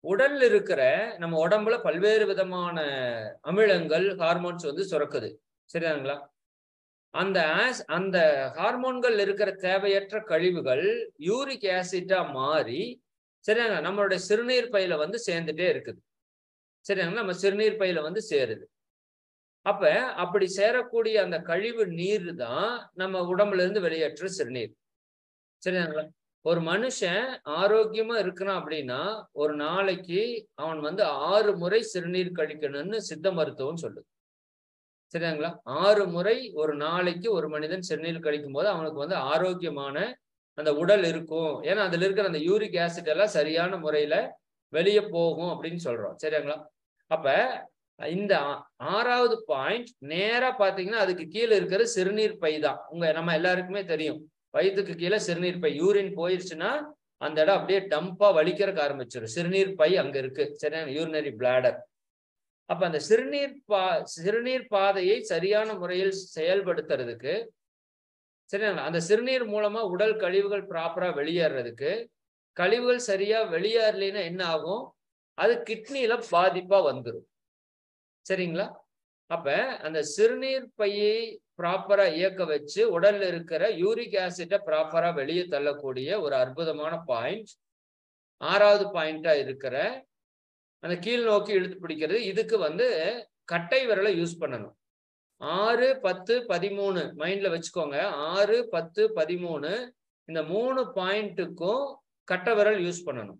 உடல்ல இருக்கிற நம்ம உடம்புல பல்வேறு விதமான அமிலங்கள் ஹார்மோன்ஸ் வந்து சுரக்குது. சரிதானுங்களா? அந்த ஆஸ் அந்த ஹார்மோன்கள் இருக்கிற தேவையற்ற கழிவுகள் யூரிக் ஆசிட்டா மாறி சரியாங்க நம்மளுடைய சிறுநீர் பையில வந்து சேர்ந்துட்டே இருக்குது. சரியாங்க நம்ம சிறுநீர் பையில வந்து சேருது. அப்ப அப்படி சேரக்கூடிய அந்த கழிவு நீர் தான் நம்ம உடம்புல இருந்து வெளியேற்ற சிறுநீர். சரிதாங்களா? ஒரு மனுஷன் ஆரோக்கியமா இருக்கிறான் அப்படின்னா ஒரு நாளைக்கு அவன் வந்து ஆறு முறை சிறுநீர் கழிக்கணும்னு சித்த மருத்துவம் சொல்லுது. சரிங்களா? ஆறு முறை ஒரு நாளைக்கு ஒரு மனிதன் சிறுநீர் கழிக்கும் போது அவனுக்கு வந்து ஆரோக்கியமான அந்த உடல் இருக்கும். ஏன்னா அதுல இருக்கிற அந்த யூரிக் ஆசிட் எல்லாம் சரியான முறையில வெளியே போகும் அப்படின்னு சொல்றோம். சரிங்களா? அப்ப இந்த ஆறாவது பாயிண்ட் நேரா பாத்தீங்கன்னா அதுக்கு கீழே இருக்கிற சிறுநீர் பை தான். உங்க நம்ம எல்லாருக்குமே தெரியும், வயிற்றுக்கு கீழே சிறுநீர் பை. யூரின் போயிருச்சுன்னா அந்த இடம் அப்படியே டம்பா வலிக்கிறதுக்கு ஆரம்பிச்சிடும். சிறுநீர் பை அங்க இருக்கு. சரியான யூரினரி பிளாடர். அப்ப அந்த சிறுநீர் பா சிறுநீர் பாதையை சரியான முறையில் செயல்படுத்துறதுக்கு சரிங்களா அந்த சிறுநீர் மூலமா உடல் கழிவுகள் ப்ராப்பரா வெளியேறதுக்கு, கழிவுகள் சரியா வெளியேறலைன்னா என்ன ஆகும்? அது கிட்னில பாதிப்பா வந்துடும். சரிங்களா? அப்ப அந்த சிறுநீர் பையை ப்ராப்பரா இயக்க வச்சு உடல்ல இருக்கிற யூரிக் ஆசிட்டை ப்ராப்பரா வெளியே தள்ளக்கூடிய ஒரு அற்புதமான பாயிண்ட் ஆறாவது பாயிண்டா இருக்கிற அந்த கீழ் நோக்கி இழுத்து பிடிக்கிறது. இதுக்கு வந்து கட்டை விரலை யூஸ் பண்ணணும். ஆறு பத்து பதிமூணு மைண்ட்ல வச்சுக்கோங்க. ஆறு பத்து பதிமூணு இந்த மூணு பாயிண்ட்டுக்கும் கட்டை விரல் யூஸ் பண்ணணும்.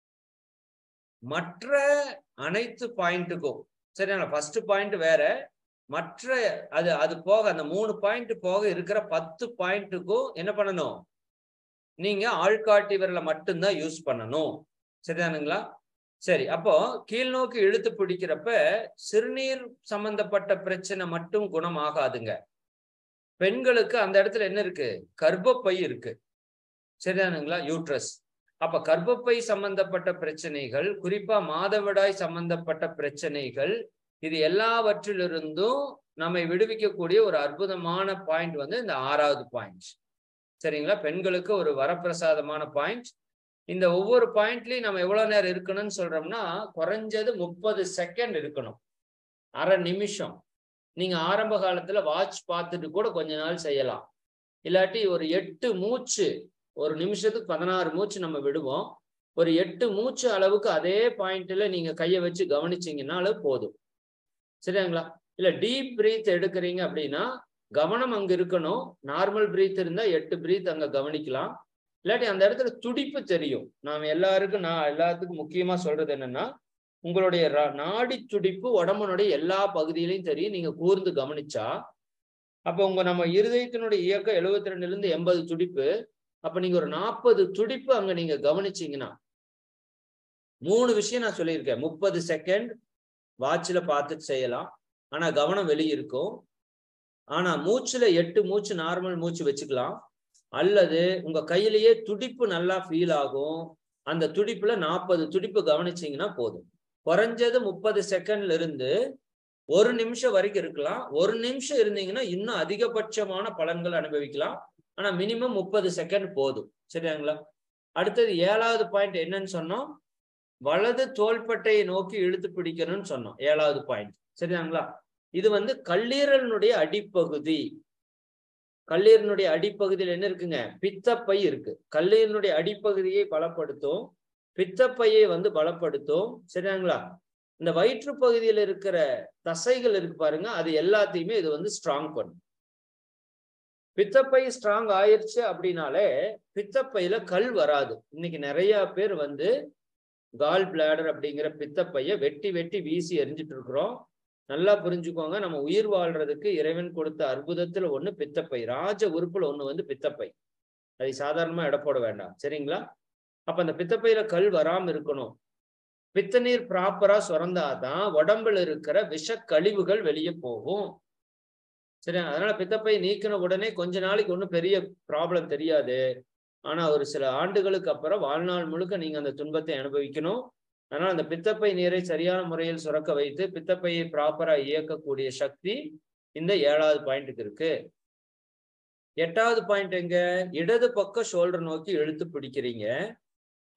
மற்ற அனைத்து பாயிண்ட்டுக்கும் சரியான ஃபர்ஸ்ட் பாயிண்ட் வேற, மற்ற அது அது போக அந்த மூணு பாயிண்ட் போக இருக்கிற பத்து பாயிண்ட்டுக்கும் என்ன பண்ணணும்? நீங்க ஆள்காட்டி விரலை மட்டும்தான் யூஸ் பண்ணணும். சரிதானுங்களா? சரி, அப்போ கீழ் நோக்கி இழுத்து பிடிக்கிறப்ப சிறுநீர் சம்பந்தப்பட்ட பிரச்சனை மட்டும் குணம் ஆகாதுங்க. பெண்களுக்கு அந்த இடத்துல என்ன இருக்கு? கர்ப்பப்பை இருக்கு. சரிதானுங்களா? யூட்ரஸ். அப்ப கர்ப்பப்பை சம்பந்தப்பட்ட பிரச்சனைகள், குறிப்பா மாதவிடாய் சம்பந்தப்பட்ட பிரச்சனைகள், இது எல்லாவற்றிலிருந்தும் நம்மை விடுவிக்கக்கூடிய ஒரு அற்புதமான பாயிண்ட் வந்து இந்த ஆறாவது பாயிண்ட். சரிங்களா? பெண்களுக்கு ஒரு வரப்பிரசாதமான பாயிண்ட். இந்த ஒவ்வொரு பாயிண்ட்லயும் நம்ம எவ்வளவு நேரம் இருக்கணும்னு சொல்றோம்னா குறைஞ்சது முப்பது செகண்ட் இருக்கணும். அரை நிமிஷம். நீங்க ஆரம்ப காலத்துல வாட்ச் பார்த்துட்டு கூட கொஞ்ச நாள் செய்யலாம். இல்லாட்டி ஒரு எட்டு மூச்சு, ஒரு நிமிஷத்துக்கு பதினாறு மூச்சு நம்ம விடுவோம். ஒரு எட்டு மூச்சு அளவுக்கு அதே பாயிண்ட்ல நீங்க கையை வச்சு கவனிச்சீங்கன்னாலும் போதும். சரிங்களா? இல்ல டீப் பிரீத் எடுக்கிறீங்க அப்படின்னா கவனம் அங்க இருக்கணும். நார்மல் பிரீத் இருந்தா எட்டு பிரீத் அங்க கவனிக்கலாம். இல்லாட்டி அந்த இடத்துல துடிப்பு தெரியும். நாம எல்லாருக்கும் நான் எல்லாத்துக்கும் முக்கியமா சொல்றது என்னன்னா, உங்களுடைய நாடி துடிப்பு உடம்புனுடைய எல்லா பகுதியிலையும் தெரியும். நீங்க கூர்ந்து கவனிச்சா அப்ப உங்க நம்ம இருதயத்தினுடைய இயக்கம் எழுபத்தி ரெண்டுல இருந்து எண்பது துடிப்பு. அப்ப நீங்க ஒரு நாற்பது துடிப்பு அங்க நீங்க கவனிச்சீங்கன்னா, மூணு விஷயம் நான் சொல்லியிருக்கேன். முப்பது செகண்ட் வாட்ச்ல பார்த்துட்டு செய்யலாம். ஆனா கவனம் வெளியே இருக்கும். ஆனா மூச்சுல எட்டு மூச்சு நார்மல் மூச்சு வச்சுக்கலாம். அல்லது உங்க கையிலேயே துடிப்பு நல்லா ஃபீல் ஆகும். அந்த துடிப்புல நாற்பது துடிப்பு கவனிச்சீங்கன்னா போதும். குறைஞ்சது முப்பது செகண்ட்ல இருந்து ஒரு நிமிஷம் வரைக்கும் இருக்கலாம். ஒரு நிமிஷம் இருந்தீங்கன்னா இன்னும் அதிகபட்சமான பலன்கள் அனுபவிக்கலாம். ஆனா மினிமம் முப்பது செகண்ட் போதும். சரிங்களா? அடுத்தது ஏழாவது பாயிண்ட் என்னன்னு சொன்னோம்? வலது தோள்பட்டையை நோக்கி இழுத்து பிடிக்கணும்னு சொன்னோம். ஏழாவது பாயிண்ட். சரிங்களா? இது வந்து கல்லீரலினுடைய அடிப்பகுதி. கல்லீரனுடைய அடிப்பகுதியில் என்ன இருக்குங்க? பித்தப்பை இருக்கு. கல்லீரனுடைய அடிப்பகுதியை பலப்படுத்தும், பித்தப்பையை வந்து பலப்படுத்தும். சரிங்களா? இந்த வயிற்று பகுதியில் இருக்கிற தசைகள் இருக்கு பாருங்க, அது எல்லாத்தையுமே இது வந்து ஸ்ட்ராங் பண்ணும். பித்தப்பை ஸ்ட்ராங் ஆயிடுச்சு அப்படின்னாலே பித்தப்பையில கல் வராது. இன்னைக்கு நிறைய பேர் வந்து கால் பிளாடர் அப்படிங்கிற பித்தப்பைய வெட்டி வெட்டி வீசி எரிஞ்சிட்டு இருக்கிறோம். நல்லா புரிஞ்சுக்கோங்க, நம்ம உயிர் வாழ்றதுக்கு இறைவன் கொடுத்த அற்புதத்துல ஒண்ணு பித்தப்பை. ராஜ உறுப்புல ஒண்ணு வந்து பித்தப்பை. அதை சாதாரணமா எடை போட வேண்டாம். சரிங்களா? அப்ப அந்த பித்தப்பையில கல் வராம இருக்கணும். பித்த நீர் ப்ராப்பரா சுரந்தாதான் உடம்புல இருக்கிற விஷ கழிவுகள் வெளியே போகும். சரி, அதனால பித்தப்பை நீக்கின உடனே கொஞ்ச நாளைக்கு ஒன்றும் பெரிய ப்ராப்ளம் தெரியாது. ஆனா ஒரு சில ஆண்டுகளுக்கு அப்புறம் வாழ்நாள் முழுக்க நீங்க அந்த துன்பத்தை அனுபவிக்கணும். அதனால அந்த பித்தப்பை நீரை சரியான முறையில் சுரக்க வைத்து பித்தப்பையை ப்ராப்பரா இயக்கக்கூடிய சக்தி இந்த ஏழாவது பாயிண்ட்டுக்கு இருக்கு. எட்டாவது பாயிண்ட் எங்க? இடது பக்கம் ஷோல்டர் நோக்கி இழுத்து பிடிக்கிறீங்க.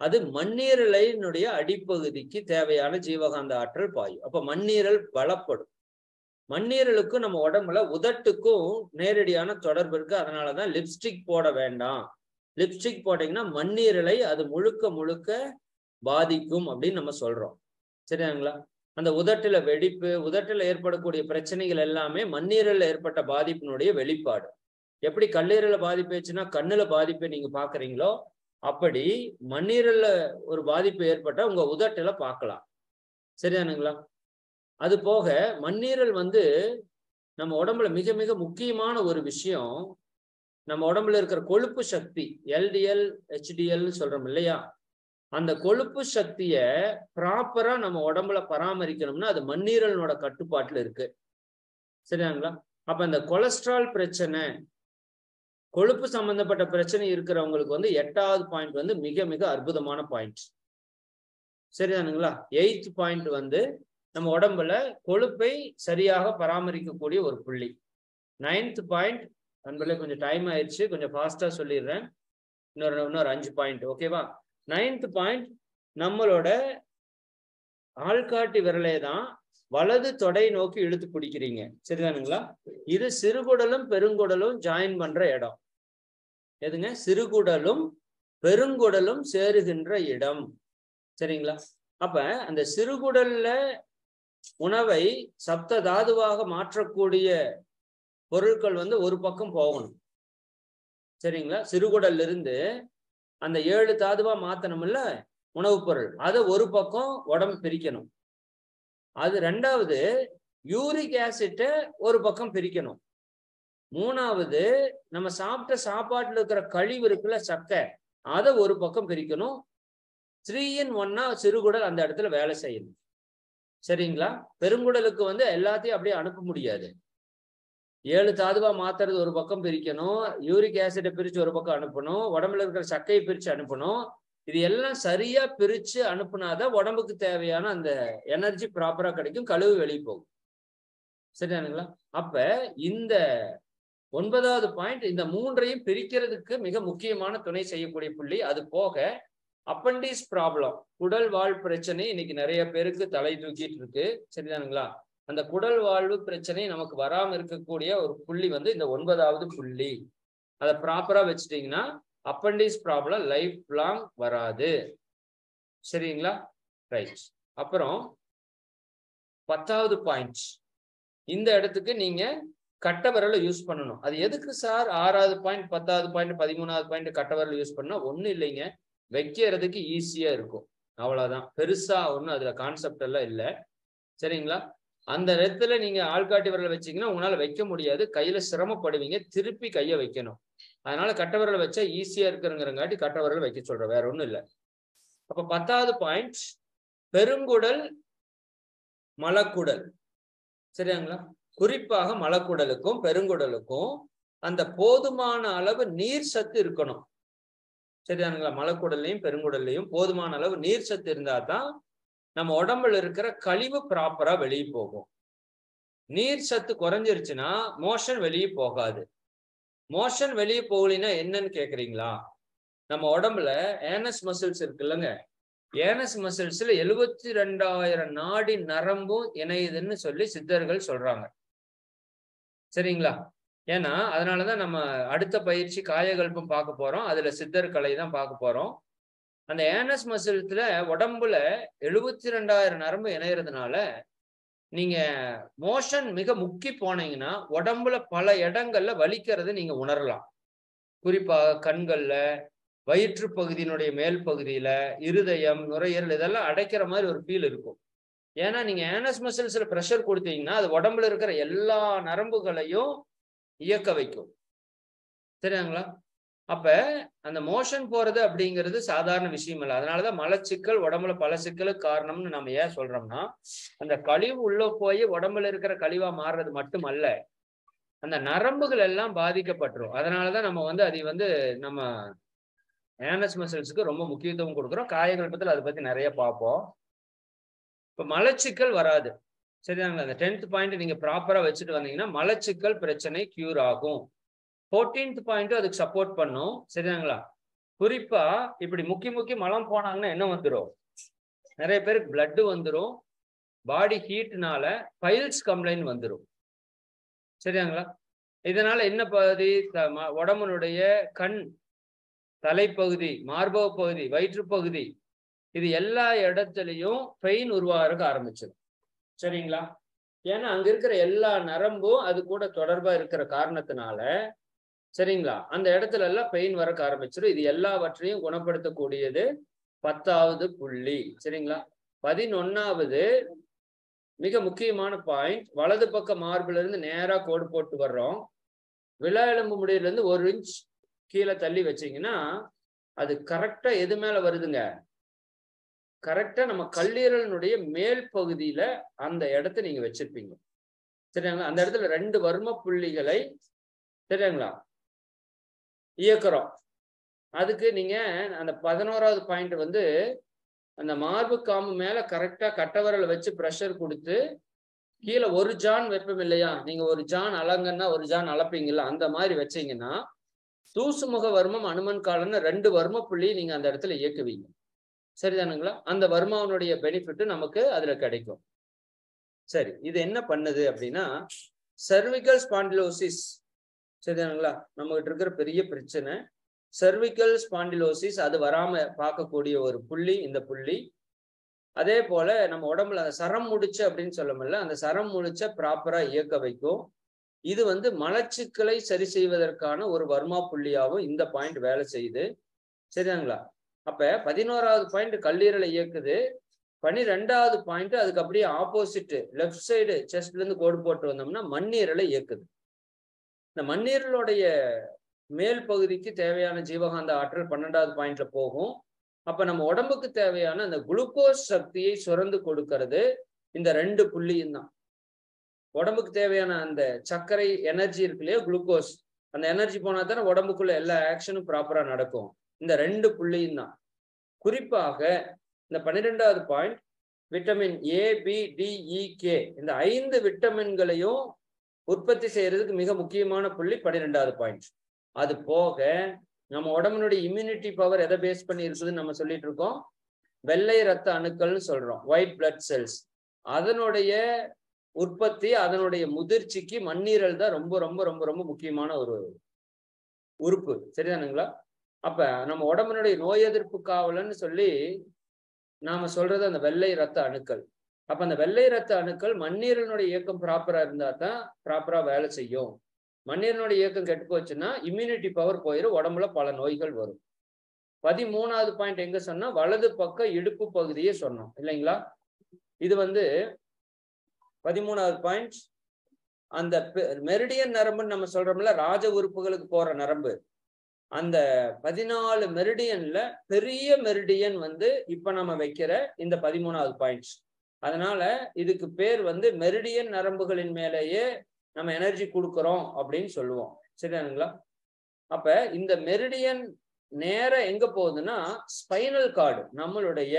அது மண்ணீரலினுடைய அடிப்பகுதிக்கு தேவையான ஜீவகாந்த ஆற்றல் பாயும். அப்ப மண்ணீரல் பலப்படும். மண்ணீரலுக்கும் நம்ம உடம்புல உதட்டுக்கும் நேரடியான தொடர்பு இருக்கு. அதனாலதான் லிப்ஸ்டிக் போட வேண்டாம். லிப்ஸ்டிக் போட்டீங்கன்னா மண்ணீரலை அது முழுக்க முழுக்க பாதிக்கும் அப்படின்னு நம்ம சொல்றோம். சரியாங்களா? அந்த உதட்டுல வெடிப்பு, உதட்டுல ஏற்படக்கூடிய பிரச்சனைகள் எல்லாமே மண்ணீரல்ல ஏற்பட்ட பாதிப்பினுடைய வெளிப்பாடு. எப்படி கல்லீரல பாதிப்புச்சுன்னா கண்ணுல பாதிப்பை நீங்க பாக்குறீங்களோ, அப்படி மண்ணீரல்ல ஒரு பாதிப்பு ஏற்பட்டா உங்க உதட்டுல பார்க்கலாம். சரியானுங்களா? அது போக மண்ணீரல் வந்து நம்ம உடம்புல மிக மிக முக்கியமான ஒரு விஷயம். நம்ம உடம்புல இருக்கிற கொழுப்பு சக்தி எல்டிஎல் ஹெச்டிஎல் சொல்றோம் இல்லையா, அந்த கொழுப்பு சக்திய ப்ராப்பரா நம்ம உடம்புல பராமரிக்கணும்னா அது மண்ணீரலோட கட்டுப்பாட்டுல இருக்கு. சரியாங்களா? அப்ப இந்த கொலஸ்ட்ரால் பிரச்சனை, கொழுப்பு சம்பந்தப்பட்ட பிரச்சனை இருக்கிறவங்களுக்கு வந்து எட்டாவது பாயிண்ட் வந்து மிக மிக அற்புதமான பாயிண்ட். சரிதானுங்களா? எய்த் பாயிண்ட் வந்து நம்ம உடம்புல கொழுப்பை சரியாக பராமரிக்கக்கூடிய ஒரு புள்ளி. நைன்த் பாயிண்ட் நண்பர்களே, கொஞ்சம் டைம் ஆயிடுச்சு, கொஞ்சம் ஃபாஸ்டா சொல்லிடுறேன். இன்னொரு இன்னொரு அஞ்சு பாயிண்ட், ஓகேவா? நைன்த் பாயிண்ட், நம்மளோட ஆள்காட்டி விரலே தான் வலது தொடை நோக்கி இழுத்து பிடிக்கிறீங்க. சரிதானுங்களா? இது சிறுகுடலும் பெருங்குடலும் ஜாயின் பண்ற இடம். எதுங்க? சிறுகுடலும் பெருங்குடலும் சேருகின்ற இடம். சரிங்களா? அப்ப அந்த சிறுகுடல்ல உணவை சப்த தாதுவாக மாற்றக்கூடிய பொருட்கள் வந்து ஒரு பக்கம் போகணும். சரிங்களா? சிறுகுடல்ல இருந்து அந்த ஏழு தாதுவா மாத்தணும்ல உணவுப் பொருள், அதை ஒரு பக்கம் உடம்பு பிரிக்கணும். அது ரெண்டாவது யூரிக் ஆசிட்ட ஒரு பக்கம் பிரிக்கணும். மூணாவது நம்ம சாப்பிட்ட சாப்பாட்டுல இருக்கிற கழிவு இருக்குல்ல, சக்கை, அதை ஒரு பக்கம் பிரிக்கணும். த்ரீ இன் ஒன்னா சிறுகுடல் அந்த இடத்துல வேலை செய்யணும். சரிங்களா? பெருங்குடலுக்கு வந்து எல்லாத்தையும் அப்படியே அனுப்ப முடியாது. ஏழு தாதுவா மாத்துறது ஒரு பக்கம் பிரிக்கணும், யூரிக் ஆசிட்டை பிரிச்சு ஒரு பக்கம் அனுப்பணும், உடம்புல இருக்கிற சக்கையை பிரிச்சு அனுப்பணும். இது எல்லாம் சரியா பிரிச்சு அனுப்புனாதான் உடம்புக்கு தேவையான அந்த எனர்ஜி ப்ராப்பரா கிடைக்கும், கழிவு வெளியே போகும். சரியானுங்களா? அப்ப இந்த ஒன்பதாவது பாயிண்ட் இந்த மூன்றையும் பிரிக்கிறதுக்கு மிக முக்கியமான துணை செய்யக்கூடிய புள்ளி. அது போக அப்பண்டிஸ் ப்ராப்ளம், குடல் வாழ் பிரச்சனை இன்னைக்கு நிறைய பேருக்கு தலை தூக்கிட்டு இருக்கு. சரிதானுங்களா? அந்த குடல் வாழ்வு பிரச்சனை நமக்கு வராம இருக்கக்கூடிய ஒரு புள்ளி வந்து இந்த ஒன்பதாவது புள்ளி. அதை ப்ராப்பரா வச்சுட்டீங்கன்னா அப்பண்டிஸ் ப்ராப்ளம் லைஃப் லாங் வராது. சரிங்களா? ரைட். அப்புறம் பத்தாவது பாயிண்ட், இந்த இடத்துக்கு நீங்க கட்ட விரலை யூஸ் பண்ணணும். அது எதுக்கு சார் ஆறாவது பாயிண்ட், பத்தாவது பாயிண்ட், பதிமூணாவது பாயிண்ட் கட்ட விரல் யூஸ் பண்ணா? ஒன்றும் இல்லைங்க, வைக்கிறதுக்கு ஈஸியா இருக்கும், அவ்வளவுதான். பெருசா ஒன்றும் அதுல கான்செப்ட் எல்லாம் இல்லை. சரிங்களா? அந்த இடத்துல நீங்க ஆள்காட்டி விரலை வச்சீங்கன்னா உங்களால வைக்க முடியாது, கையில சிரமப்படுவீங்க, திருப்பி கையை வைக்கணும். அதனால கட்ட விரலை வச்சா ஈஸியா இருக்குங்கிறங்காட்டி கட்ட விரலை வைக்க சொல்றேன், வேற ஒண்ணும் இல்லை. அப்ப பத்தாவது பாயிண்ட் பெருங்குடல் மலக்குடல். சரியாங்களா? குறிப்பாக மலக்குடலுக்கும் பெருங்குடலுக்கும் அந்த போதுமான அளவு நீர் சத்து இருக்கணும். சரிதானுங்களா? மலக்குடல்லையும் பெருங்குடல்லையும் போதுமான அளவு நீர் சத்து இருந்தா தான் நம்ம உடம்புல இருக்கிற கழிவு ப்ராப்பரா வெளியே போகும். நீர் சத்து குறைஞ்சிருச்சுன்னா மோஷன் வெளியே போகாது. மோஷன் வெளியே போகலின்னா என்னன்னு கேக்குறீங்களா? நம்ம உடம்புல ஏனஸ் மசில்ஸ் இருக்கு இல்லைங்க, ஏனஸ் மசில்ஸ்ல எழுபத்தி ரெண்டாயிரம் நாடி நரம்பும் இணையுதுன்னு சொல்லி சித்தர்கள் சொல்றாங்க. சரிங்களா? ஏன்னா அதனாலதான் நம்ம அடுத்த பயிற்சி காயகல்பம் பார்க்க போறோம், அதுல சித்தர் கலை தான் பார்க்க போறோம். அந்த ஏனஸ் மசில்ஸ்ல உடம்புல எழுபத்தி ரெண்டாயிரம் நரம்பு இணையறதுனால நீங்க மோஷன் மிக முக்கி போனீங்கன்னா உடம்புல பல இடங்கள்ல வலிக்கிறது நீங்க உணரலாம். குறிப்பாக கண்கள்ல, வயிற்று பகுதியினுடைய மேல் பகுதியில, இருதயம், நுரையீரல் இதெல்லாம் அடைக்கிற மாதிரி ஒரு ஃபீல் இருக்கும். ஏன்னா நீங்க ஏனஸ் மசில்ஸ்ல ப்ரெஷர் கொடுத்தீங்கன்னா அது உடம்புல இருக்கிற எல்லா நரம்புகளையும் இயக்க வைக்கும். சரியாங்களா? அப்ப அந்த மோஷன் போறது அப்படிங்கிறது சாதாரண விஷயம் இல்லை. அதனாலதான் மலச்சிக்கல் உடம்புல பல சிக்கலுக்கு காரணம்னு நம்ம ஏன் சொல்றோம்னா, அந்த கழிவு உள்ள போய் உடம்புல இருக்கிற கழிவா மாறுறது மட்டுமல்ல, அந்த நரம்புகள் எல்லாம் பாதிக்கப்பட்டுரும். அதனாலதான் நம்ம வந்து அதை வந்து நம்ம ஏனஸ் மசில்ஸுக்கு ரொம்ப முக்கியத்துவம் கொடுக்குறோம். காயகல்பத்தில் அதை பத்தி நிறைய பார்ப்போம். இப்ப மலச்சிக்கல் வராது. சரிதாங்களா? அந்த டென்த் பாயிண்ட் நீங்க ப்ராப்பரா வச்சுட்டு வந்தீங்கன்னா மலச்சிக்கல் பிரச்சனை கியூர் ஆகும். ஃபோர்டீன்த் பாயிண்ட்டும் அதுக்கு சப்போர்ட் பண்ணும். சரிதாங்களா? குறிப்பா இப்படி முக்கி முக்கி மலம் போனாங்கன்னா என்ன வந்துடும்? நிறைய பேருக்கு பிளட் வந்துடும், பாடி ஹீட்னால பைல்ஸ் கம்ப்ளைண்ட் வந்துடும். சரியாங்களா? இதனால என்ன பகுதி? உடம்புனுடைய கண், தலைப்பகுதி, மார்பக பகுதி, வயிற்று பகுதி, இது எல்லா இடத்துலையும் பெயின் உருவாக ஆரம்பிச்சிடும். சரிங்களா? ஏன்னா அங்க இருக்கிற எல்லா நரம்பும் அது கூட தொடர்பா இருக்கிற காரணத்தினால, சரிங்களா, அந்த இடத்துல எல்லாம் பெயின் வர ஆரம்பிச்சிடும். இது எல்லாவற்றையும் குணப்படுத்தக்கூடியது பத்தாவது புள்ளி. சரிங்களா? பதினொன்னாவது மிக முக்கியமான பாயிண்ட், வலது பக்க மார்பில இருந்து நேரா கோடு போட்டு வர்றோம். விலா எலும்பு முடியில இருந்து ஒரு இன்ச் கீழே தள்ளி வச்சீங்கன்னா அது கரெக்டா எது மேல வருதுங்க? கரெக்டா நம்ம கல்லீரலினுடைய மேல் பகுதியில அந்த இடத்த நீங்க வச்சிருப்பீங்க. சரிங்களா? அந்த இடத்துல ரெண்டு வர்ம புள்ளிகளை, சரிங்களா, இயக்குறோம். அதுக்கு நீங்க அந்த பதினோராவது பாயிண்ட் வந்து அந்த மார்பு காம்பு மேல கரெக்டா கட்டவரல வச்சு பிரஷர் கொடுத்து கீழே ஒரு ஜான் வெப்பம் இல்லையா? நீங்க ஒரு ஜான் அலங்கன்னா ஒரு ஜான் அளப்பீங்கல்ல, அந்த மாதிரி வச்சீங்கன்னா தூசுமுக வர்மம், அனுமன் காலன்னு ரெண்டு வர்ம புள்ளி நீங்க அந்த இடத்துல இயக்குவீங்க. சரிதானுங்களா? அந்த வர்மாவனுடைய பெனிஃபிட் நமக்கு அதுல கிடைக்கும். சரி, இது என்ன பண்ணுது அப்படின்னா சர்விக்கல் ஸ்பாண்டிலோசிஸ். சரிதானுங்களா? நம்ம கிட்ட இருக்கிற பெரிய பிரச்சனை சர்விக்கல் ஸ்பாண்டிலோசிஸ். அது வராம பார்க்கக்கூடிய ஒரு புள்ளி இந்த புள்ளி. அதே போல நம்ம உடம்புல அந்த சரம் முடிச்ச அப்படின்னு சொல்ல முடியல, அந்த சரம் முடிச்ச ப்ராப்பரா இயக்க வைக்கும். இது வந்து மலச்சிக்கலை சரி செய்வதற்கான ஒரு வர்மா புள்ளியாகவும் இந்த பாயிண்ட் வேலை செய்யுது. சரிதாங்களா? அப்ப பதினோராவது பாயிண்ட் கல்லீரலை இயக்குது. பனிரெண்டாவது பாயிண்ட் அதுக்கு அப்படியே ஆப்போசிட் லெஃப்ட் சைடு செஸ்ட்ல இருந்து கோடு போட்டு வந்தோம்னா மண்ணீரலை இயக்குது. இந்த மண்ணீரலுடைய மேல் பகுதிக்கு தேவையான ஜீவகாந்த ஆற்றல் பன்னெண்டாவது பாயிண்ட்ல போகும். அப்ப நம்ம உடம்புக்கு தேவையான அந்த குளுக்கோஸ் சக்தியை சுரந்து கொடுக்கிறது இந்த ரெண்டு புள்ளியும் தான். உடம்புக்கு தேவையான அந்த சர்க்கரை எனர்ஜி இருக்கு இல்லையா, குளுக்கோஸ், அந்த எனர்ஜி போனா தானே உடம்புக்குள்ள எல்லா ஆக்ஷனும் ப்ராப்பரா நடக்கும். இந்த ரெண்டு புள்ளியும் தான். குறிப்பாக இந்த பன்னிரெண்டாவது point vitamin A, B, D, E, K, இந்த ஐந்து விட்டமின்களையும் உற்பத்தி செய்யறதுக்கு மிக முக்கியமான புள்ளி பன்னிரெண்டாவது பாயிண்ட். அது போக நம்ம உடம்புனுடைய இம்யூனிட்டி பவர் எதை பேஸ் பண்ணி இருக்குதுன்னு நம்ம சொல்லிட்டு இருக்கோம்? வெள்ளை ரத்த அணுக்கள்னு சொல்றோம், ஒயிட் பிளட் செல்ஸ். அதனுடைய உற்பத்தி, அதனுடைய முதிர்ச்சிக்கு மண்ணீரல் தான் ரொம்ப ரொம்ப ரொம்ப ரொம்ப முக்கியமான ஒரு உறுப்பு. சரிதானுங்களா? அப்ப நம்ம உடம்புனுடைய நோய் எதிர்ப்பு காவலன்னு சொல்லி நாம சொல்றது அந்த வெள்ளை ரத்த அணுக்கள். அப்ப அந்த வெள்ளை ரத்த அணுக்கள் மண்ணீரனுடைய இயக்கம் ப்ராப்பரா இருந்தா தான் ப்ராப்பரா வேலை செய்யும். மண்ணீரனுடைய இயக்கம் கெட்டு போச்சுன்னா இம்யூனிட்டி பவர் போயிடும், உடம்புல பல நோய்கள் வரும். பதிமூணாவது பாயிண்ட் எங்க சொன்னா வலது பக்க இடுப்பு பகுதியே சொன்னோம் இல்லைங்களா? இது வந்து பதிமூணாவது பாயிண்ட். அந்த மெரிடியன் நரம்புன்னு நம்ம சொல்றோம்ல, ராஜ உறுப்புகளுக்கு போற நரம்பு, அந்த பதினாலு மெரிடியன்ல பெரிய மெரிடியன் வந்து இப்ப நம்ம வைக்கிற இந்த பதிமூணாவது பாயிண்ட். அதனால இதுக்கு பேர் வந்து மெரிடியன் நரம்புகளின் மேலேயே நம்ம எனர்ஜி கொடுக்குறோம் அப்படின்னு சொல்லுவோம். சரிதானுங்களா? அப்ப இந்த மெரிடியன் நேர எங்க போகுதுன்னா ஸ்பைனல் கார்டு, நம்மளுடைய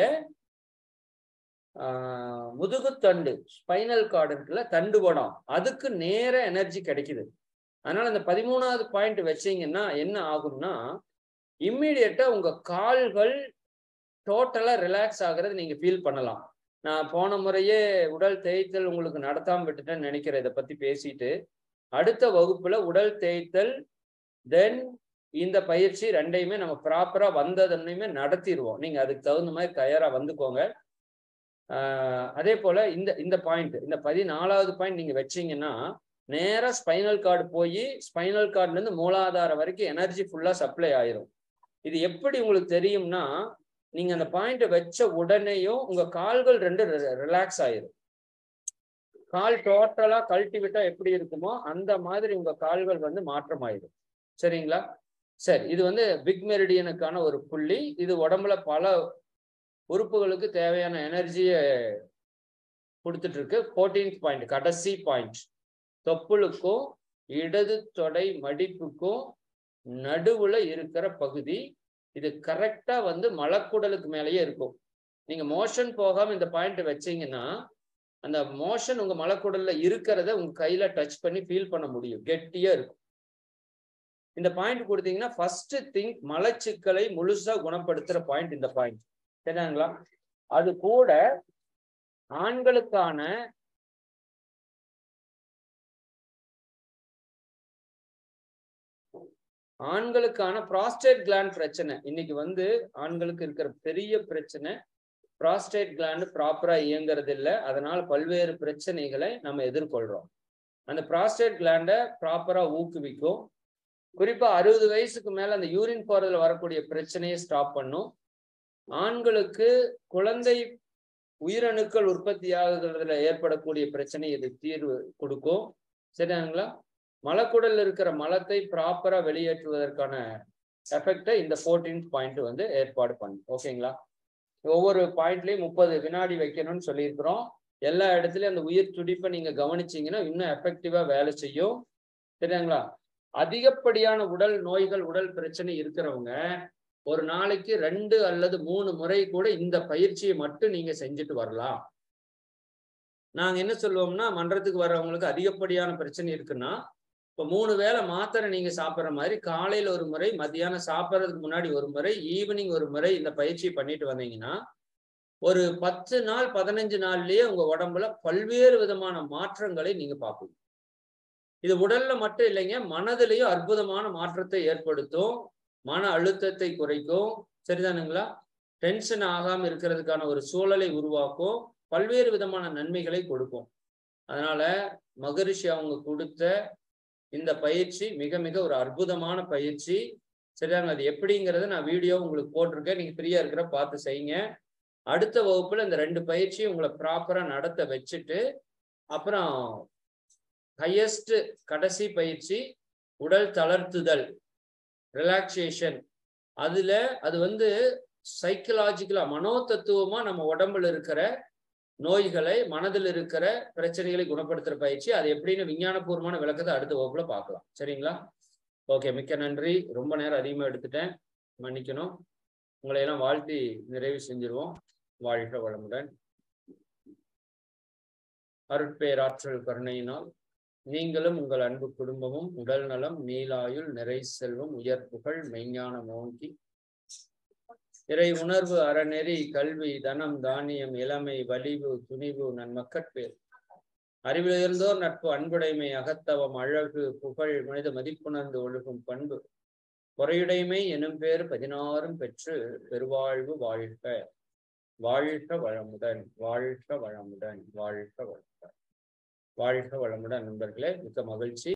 ஆஹ் முதுகுத்தண்டு, ஸ்பைனல் கார்டு இருக்குல்ல, தண்டு வடம், அதுக்கு நேர எனர்ஜி கிடைக்குது. அதனால இந்த பதிமூணாவது பாயிண்ட் வச்சீங்கன்னா என்ன ஆகும்னா இம்மிடியட்டா உங்க கால்கள் டோட்டலா ரிலாக்ஸ் ஆகுறது நீங்க ஃபீல் பண்ணலாம். நான் போன முறையே உடல் தேய்த்தல் உங்களுக்கு நடத்தாம விட்டுட்டேன்னு நினைக்கிறேன். இதை பத்தி பேசிட்டு அடுத்த வகுப்புல உடல் தேய்த்தல் தென் இந்த பயிற்சி ரெண்டையுமே நம்ம ப்ராப்பரா வந்ததுன்னையுமே நடத்திடுவோம். நீங்க அதுக்கு தகுந்த மாதிரி தயாரா வந்துக்கோங்க. ஆஹ் அதே போல இந்த இந்த பாயிண்ட், இந்த பதினாலாவது பாயிண்ட் நீங்க வச்சீங்கன்னா நேரா ஸ்பைனல் கார்டு போய் ஸ்பைனல் கார்டுல இருந்து மூலாதாரம் வரைக்கும் எனர்ஜி ஃபுல்லா சப்ளை ஆயிரும். இது எப்படி உங்களுக்கு தெரியும்னா நீங்க அந்த பாயிண்ட் வச்ச உடனேயும் உங்க கால்கள் ரெண்டு ரிலாக்ஸ் ஆயிரும். கால் டோட்டலா கழட்டி விட்டா எப்படி இருக்குமோ அந்த மாதிரி உங்க கால்கள் வந்து மாற்றம் ஆயிடும். சரிங்களா? சரி, இது வந்து பிக் மெரிடியனுக்கான ஒரு புள்ளி. இது உடம்புல பல உறுப்புகளுக்கு தேவையான எனர்ஜியை கொடுத்துட்டு இருக்கு. ஃபோர்டீன்த் பாயிண்ட், கடைசி பாயிண்ட், தொப்புளுக்கும் இடது தொடை மடிப்புக்கும் நடுவுல இருக்கிற பகுதி. இது கரெக்டா வந்து மலக்குடலுக்கு மேலேயே இருக்கும். நீங்க மோஷன் போகாம இந்த பாயிண்ட் வச்சீங்கன்னா அந்த மோஷன் உங்க மலக்குடல்ல இருக்கிறத உங்க கையில டச் பண்ணி ஃபீல் பண்ண முடியும். கெட்டியா இருக்கும். இந்த பாயிண்ட் கொடுத்தீங்கன்னா ஃபர்ஸ்ட் திங் மலச்சிக்கலை முழுசா குணப்படுத்துற பாயிண்ட் இந்த பாயிண்ட். சரிங்களா? அது கூட ஆண்களுக்கான ஆண்களுக்கான ப்ராஸ்டேட் கிளாண்ட் பிரச்சனை இன்னைக்கு வந்து ஆண்களுக்கு இருக்கிற பெரிய பிரச்சனை ப்ராஸ்டேட் கிளாண்ட் ப்ராப்பரா இயங்குறது இல்லை. அதனால பல்வேறு பிரச்சனைகளை நம்ம எதிர்கொள்றோம். அந்த ப்ராஸ்டேட் கிளாண்டை ப்ராப்பரா ஊக்குவிக்கும். குறிப்பா அறுபது வயசுக்கு மேல அந்த யூரின் போறதுல வரக்கூடிய பிரச்சனையை ஸ்டாப் பண்ணும். ஆண்களுக்கு குழந்தை உயிரணுக்கள் உற்பத்தி ஆகுறதுல ஏற்படக்கூடிய பிரச்சனை இது தீர்வு கொடுக்கும். சரிங்களா? மலக்குடல்ல இருக்கிற மலத்தை ப்ராப்பரா வெளியேற்றுவதற்கான எஃபெக்டை இந்த ஃபோர்டீன்த் பாயிண்ட் வந்து ஏற்பாடு பண்ணும். ஓகேங்களா? ஒவ்வொரு பாயிண்ட்லயும் முப்பது வினாடி வைக்கணும்னு சொல்லியிருக்கிறோம். எல்லா இடத்துலயும் அந்த உயிர் துடிப்பை நீங்க கவனிச்சீங்கன்னா இன்னும் எஃபெக்டிவா வேலை செய்யும். சரிங்களா? அதிகப்படியான உடல் நோய்கள் உடல் பிரச்சனை இருக்கிறவங்க ஒரு நாளைக்கு ரெண்டு அல்லது மூணு முறை கூட இந்த பயிற்சியை மட்டும் நீங்க செஞ்சுட்டு வரலாம். நாங்க என்ன சொல்லுவோம்னா, மன்றத்துக்கு வர்றவங்களுக்கு அதிகப்படியான பிரச்சனை இருக்குன்னா இப்போ மூணு வேளை மாத்திரை நீங்க சாப்பிட்ற மாதிரி காலையில ஒரு முறை, மத்தியானம் சாப்பிட்றதுக்கு முன்னாடி ஒரு முறை, ஈவினிங் ஒரு முறை இந்த பயிற்சியை பண்ணிட்டு வந்தீங்கன்னா ஒரு பத்து நாள் பதினஞ்சு நாள்லயே உங்க உடம்புல பல்வேறு விதமான மாற்றங்களை நீங்க பார்ப்பீங்க. இது உடல்ல மட்டும் இல்லைங்க, மனதிலையும் அற்புதமான மாற்றத்தை ஏற்படுத்தும். மன அழுத்தத்தை குறைக்கும். சரிதானுங்களா? டென்ஷன் ஆகாம இருக்கிறதுக்கான ஒரு சூழலை உருவாக்கும். பல்வேறு விதமான நன்மைகளை கொடுக்கும். அதனால மகரிஷி அவங்க கொடுத்த இந்த பயிற்சி மிக மிக ஒரு அற்புதமான பயிற்சி. சரிதாங்க? அது எப்படிங்கிறத நான் வீடியோ உங்களுக்கு போட்டிருக்கேன். நீங்க ஃப்ரீயா இருக்கிற பார்த்து செய்யுங்க. அடுத்த வகுப்புல இந்த ரெண்டு பயிற்சியும் உங்களை ப்ராப்பரா நடத்த வச்சுட்டு அப்புறம் ஹையஸ்ட் கடைசி பயிற்சி உடல் தளர்த்துதல், ரிலாக்ஸேஷன். அதுல அது வந்து சைக்கலாஜிக்கலா மனோ தத்துவமா நம்ம உடம்புல இருக்கிற நோய்களை, மனதில் இருக்கிற பிரச்சனைகளை குணப்படுத்துற பயிற்சி. அது எப்படின்னு விஞ்ஞானபூர்வமான விளக்கத்தை அடுத்த வகுப்புல பார்க்கலாம். சரிங்களா? ஓகே, மிக்க நன்றி. ரொம்ப நேரம் அதிகமா எடுத்துட்டேன், மன்னிக்கணும். உங்களை எல்லாம் வாழ்த்தி நிறைவு செஞ்சிருவோம். வாழ்க வளமுடன். அருட்பேராற்றல் கருணையினால் நீங்களும் உங்கள் அன்பு குடும்பமும் உடல் நலம், நீலாயுள், நிறை செல்வம், உயர் புகழ், மெய்ஞானம் ஓங்கி இறை உணர்வு, அறநெறி, கல்வி, தனம், தானியம், இளமை, வலிவு, துணிவு, நன்மக்கட்பேர், அறிவில் இருந்தோர் நட்பு, அன்புடைமை, அகத்தவம், அழகு, புகழ், மனித மதிப்புணர்ந்து ஒழுகும் பண்பு, பொறையுடைமை எனும் பேர் பதினாறும் பெற்று பெருவாழ்வு வாழ்க. வாழ்க வளமுடன். வாழ்க வளமுடன். வாழ்க வளமுடன். வாழ்க வளமுடன். நண்பர்களே, மிக்க மகிழ்ச்சி.